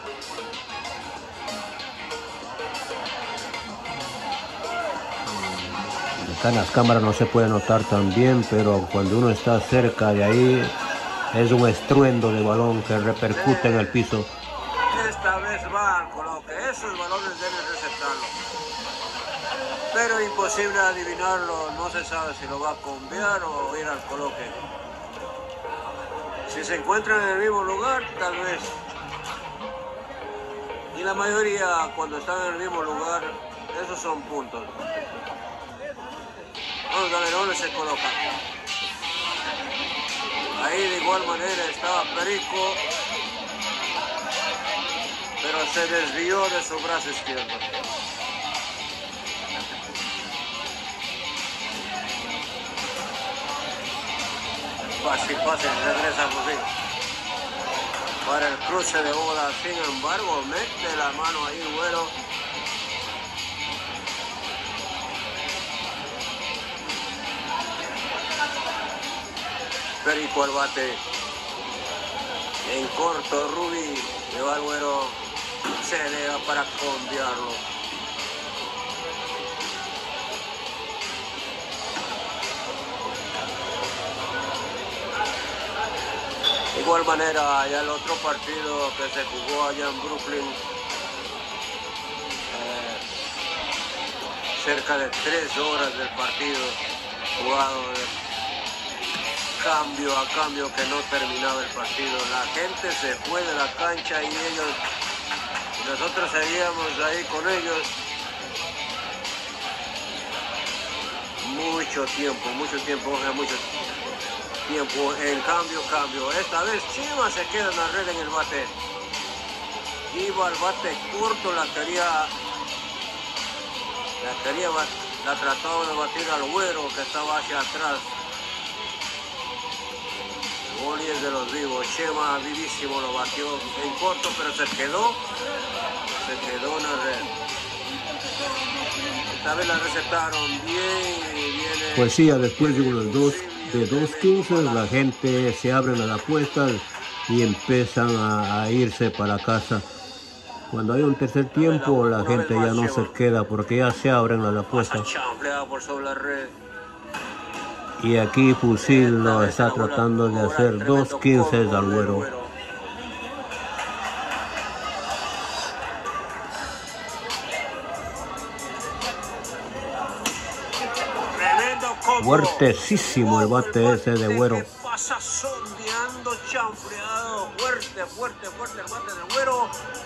Acá en las cámaras no se puede notar tan bien, pero cuando uno está cerca de ahí es un estruendo de balón que repercute en el piso. Esta vez va al coloque, esos balones deben receptarlo. Pero imposible adivinarlo, no se sabe si lo va a cambiar o ir al coloque. Si se encuentran en el mismo lugar, tal vez. Y la mayoría, cuando están en el mismo lugar, esos son puntos. Vamos a ver dónde se coloca. Ahí de igual manera estaba Perico, pero se desvió de su brazo izquierdo. Fácil, fácil, regresa a Fusil. Para el cruce de bola, sin embargo, mete la mano ahí, Güero. Perico al bate. En corto, Rubí. Le va el Güero. Se eleva para cambiarlo. De igual manera, ya el otro partido que se jugó allá en Brooklyn, eh, cerca de tres horas del partido jugado de cambio a cambio que no terminaba el partido. La gente se fue de la cancha y ellos, nosotros seguíamos ahí con ellos mucho tiempo, mucho tiempo, mucho tiempo, en cambio, cambio. Esta vez Chivas se queda en la red en el bate. Iba al bate corto, la quería, la quería, la trataba de batir al Güero que estaba hacia atrás. Boli es de los vivos, Chema vivísimo lo batió en corto, pero se quedó, se quedó en la red. Esta vez la recetaron bien y viene... Pues sí, después de unos dos, de dos quince la gente se abre las apuestas y empiezan a, a irse para casa. Cuando hay un tercer tiempo, la gente ya no se queda porque ya se abren las apuestas. Y aquí Fusil lo está tratando de hacer dos quince al Güero. Fuertecísimo el bate ese de Güero. Pasa sondeando, chanfleado, fuerte, fuerte, fuerte el bate del Güero.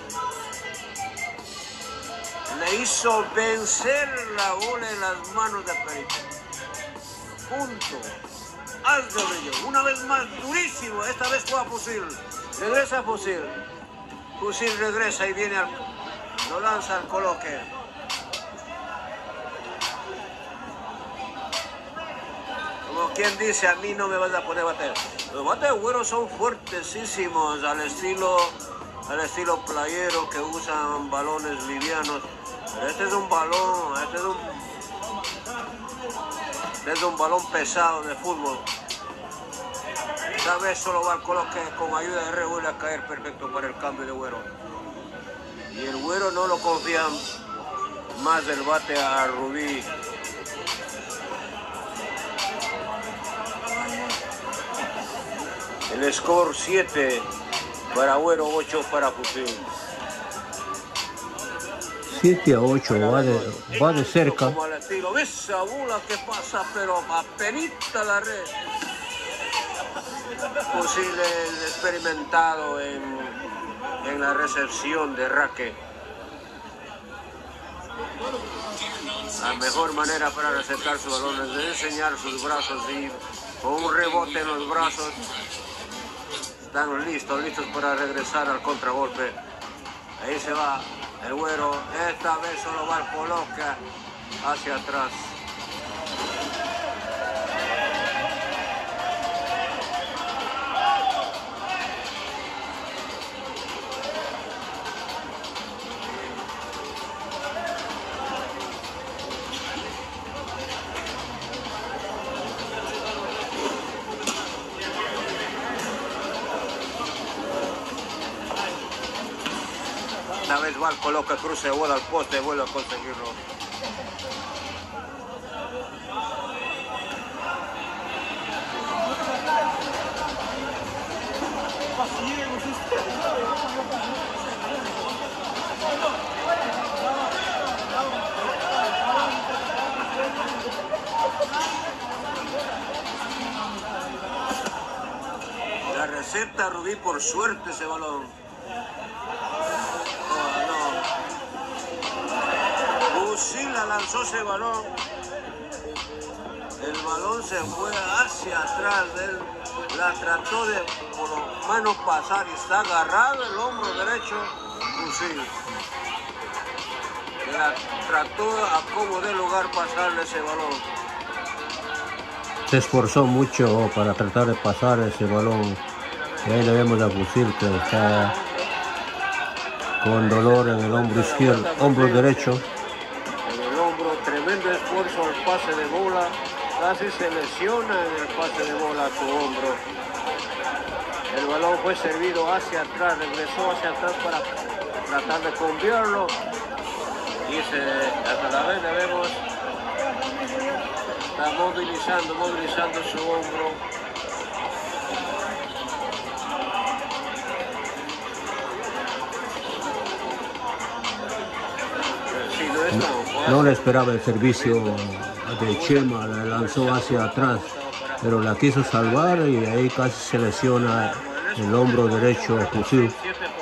Le hizo vencer la bola en las manos de Perico. Punto. Alto brillo. Una vez más, durísimo. Esta vez fue a Fusil. Regresa a Fusil. Fusil regresa y viene al... Lo lanza al coloque. Como quien dice, a mí no me vas a poder bater. Los bates de Güero son fuertesísimos al estilo, al estilo playero que usan balones livianos. Este es un balón, este es un, este es un balón pesado de fútbol. Esta vez solo va al coloque con ayuda de Re vuelve a caer perfecto para el cambio de Güero. Y el Güero no lo confía más del bate a Rubí. El score siete para Güero, ocho para Fusil. siete a ocho, va de, va de cerca. Como al estilo, esa bola que pasa, pero apenita la red. Fusil experimentado en, en la recepción de raque. La mejor manera para receptar su balón es de enseñar sus brazos y con un rebote en los brazos están listos, listos para regresar al contragolpe. Ahí se va el Güero, esta vez solo va al coloque hacia atrás. Esta vez va al coloque, cruce de bola al poste, vuelve a conseguirlo. intercepta Rubí por suerte ese balón. Oh, no. Fusil la lanzó ese balón. El balón se fue hacia atrás de él. La trató de por lo menos pasar y está agarrado el hombro derecho. Fusil. La trató a como de lugar pasarle ese balón. Se esforzó mucho para tratar de pasar ese balón. Y ahí le vemos a Fusil que está con dolor en el hombro izquierdo, hombro derecho. En el hombro, tremendo esfuerzo al pase de bola. Casi se lesiona en el pase de bola a su hombro. El balón fue servido hacia atrás, regresó hacia atrás para tratar de cambiarlo. Y se, hasta la vez le vemos, está movilizando, movilizando su hombro. Sí, no, es no, no le esperaba el servicio de Chema, la lanzó hacia atrás, pero la quiso salvar y ahí casi se lesiona el hombro derecho de Fusil.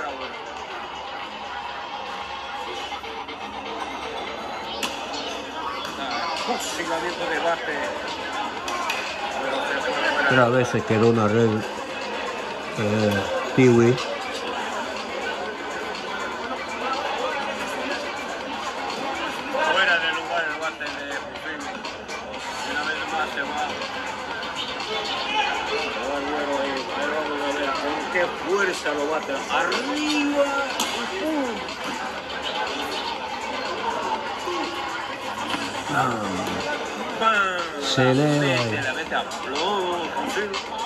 Otra vez se quedó una red eh, Tiwi. Fuera de lugar el bate de Fusil. Una vez más se va. Se va luego ahí. Pero vamos a ver con qué fuerza lo bate. Arriba y pum. Ah. Se eleva. La mete a plomo, Fusil.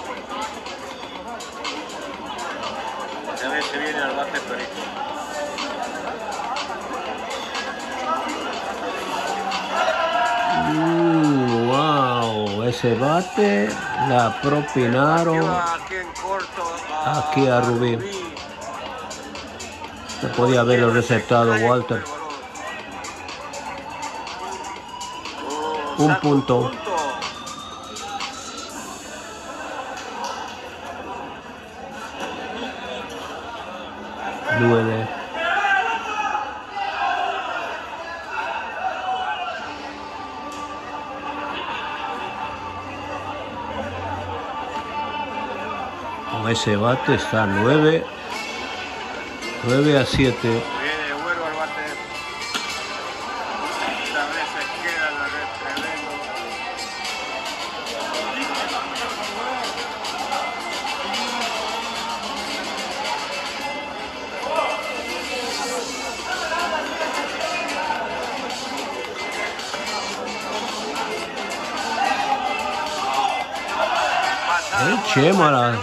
Esta vez se viene al bate Perico. Mm, wow, ese bate la propinaron Aquí en corto a, aquí a Rubí. Se podía haberlo receptado Walter. Un punto. Nueve. Con ese bate está nueve. Nueve a siete. Viene vuelvo al bate. Esta vez se queda la red tremendo. El Chema la,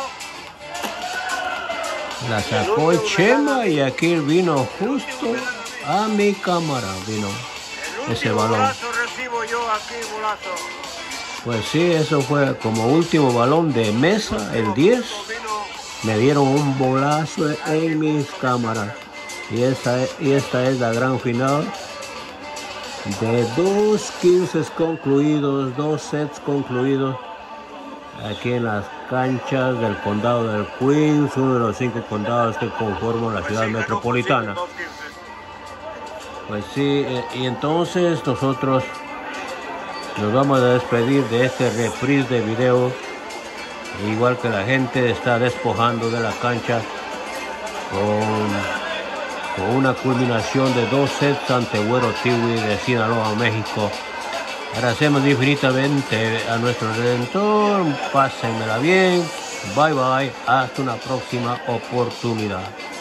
la sacó el Chema y aquí vino justo a mi cámara, vino ese balón. Recibo yo aquí, bolazo. Pues sí, eso fue como último balón de mesa, el diez. Me dieron un bolazo en mis cámaras. Y esta es, y esta es la gran final de dos quince concluidos, dos sets concluidos. Aquí en las canchas del condado del Queens, uno de los cinco condados que conforman la ciudad metropolitana. Pues sí, y entonces nosotros nos vamos a despedir de este reprise de video, igual que la gente está despojando de la cancha con, con una culminación de dos sets ante Güero Tiwi de Sinaloa, México. Agradecemos infinitamente a nuestro Redentor, pásenmela bien, bye bye, hasta una próxima oportunidad.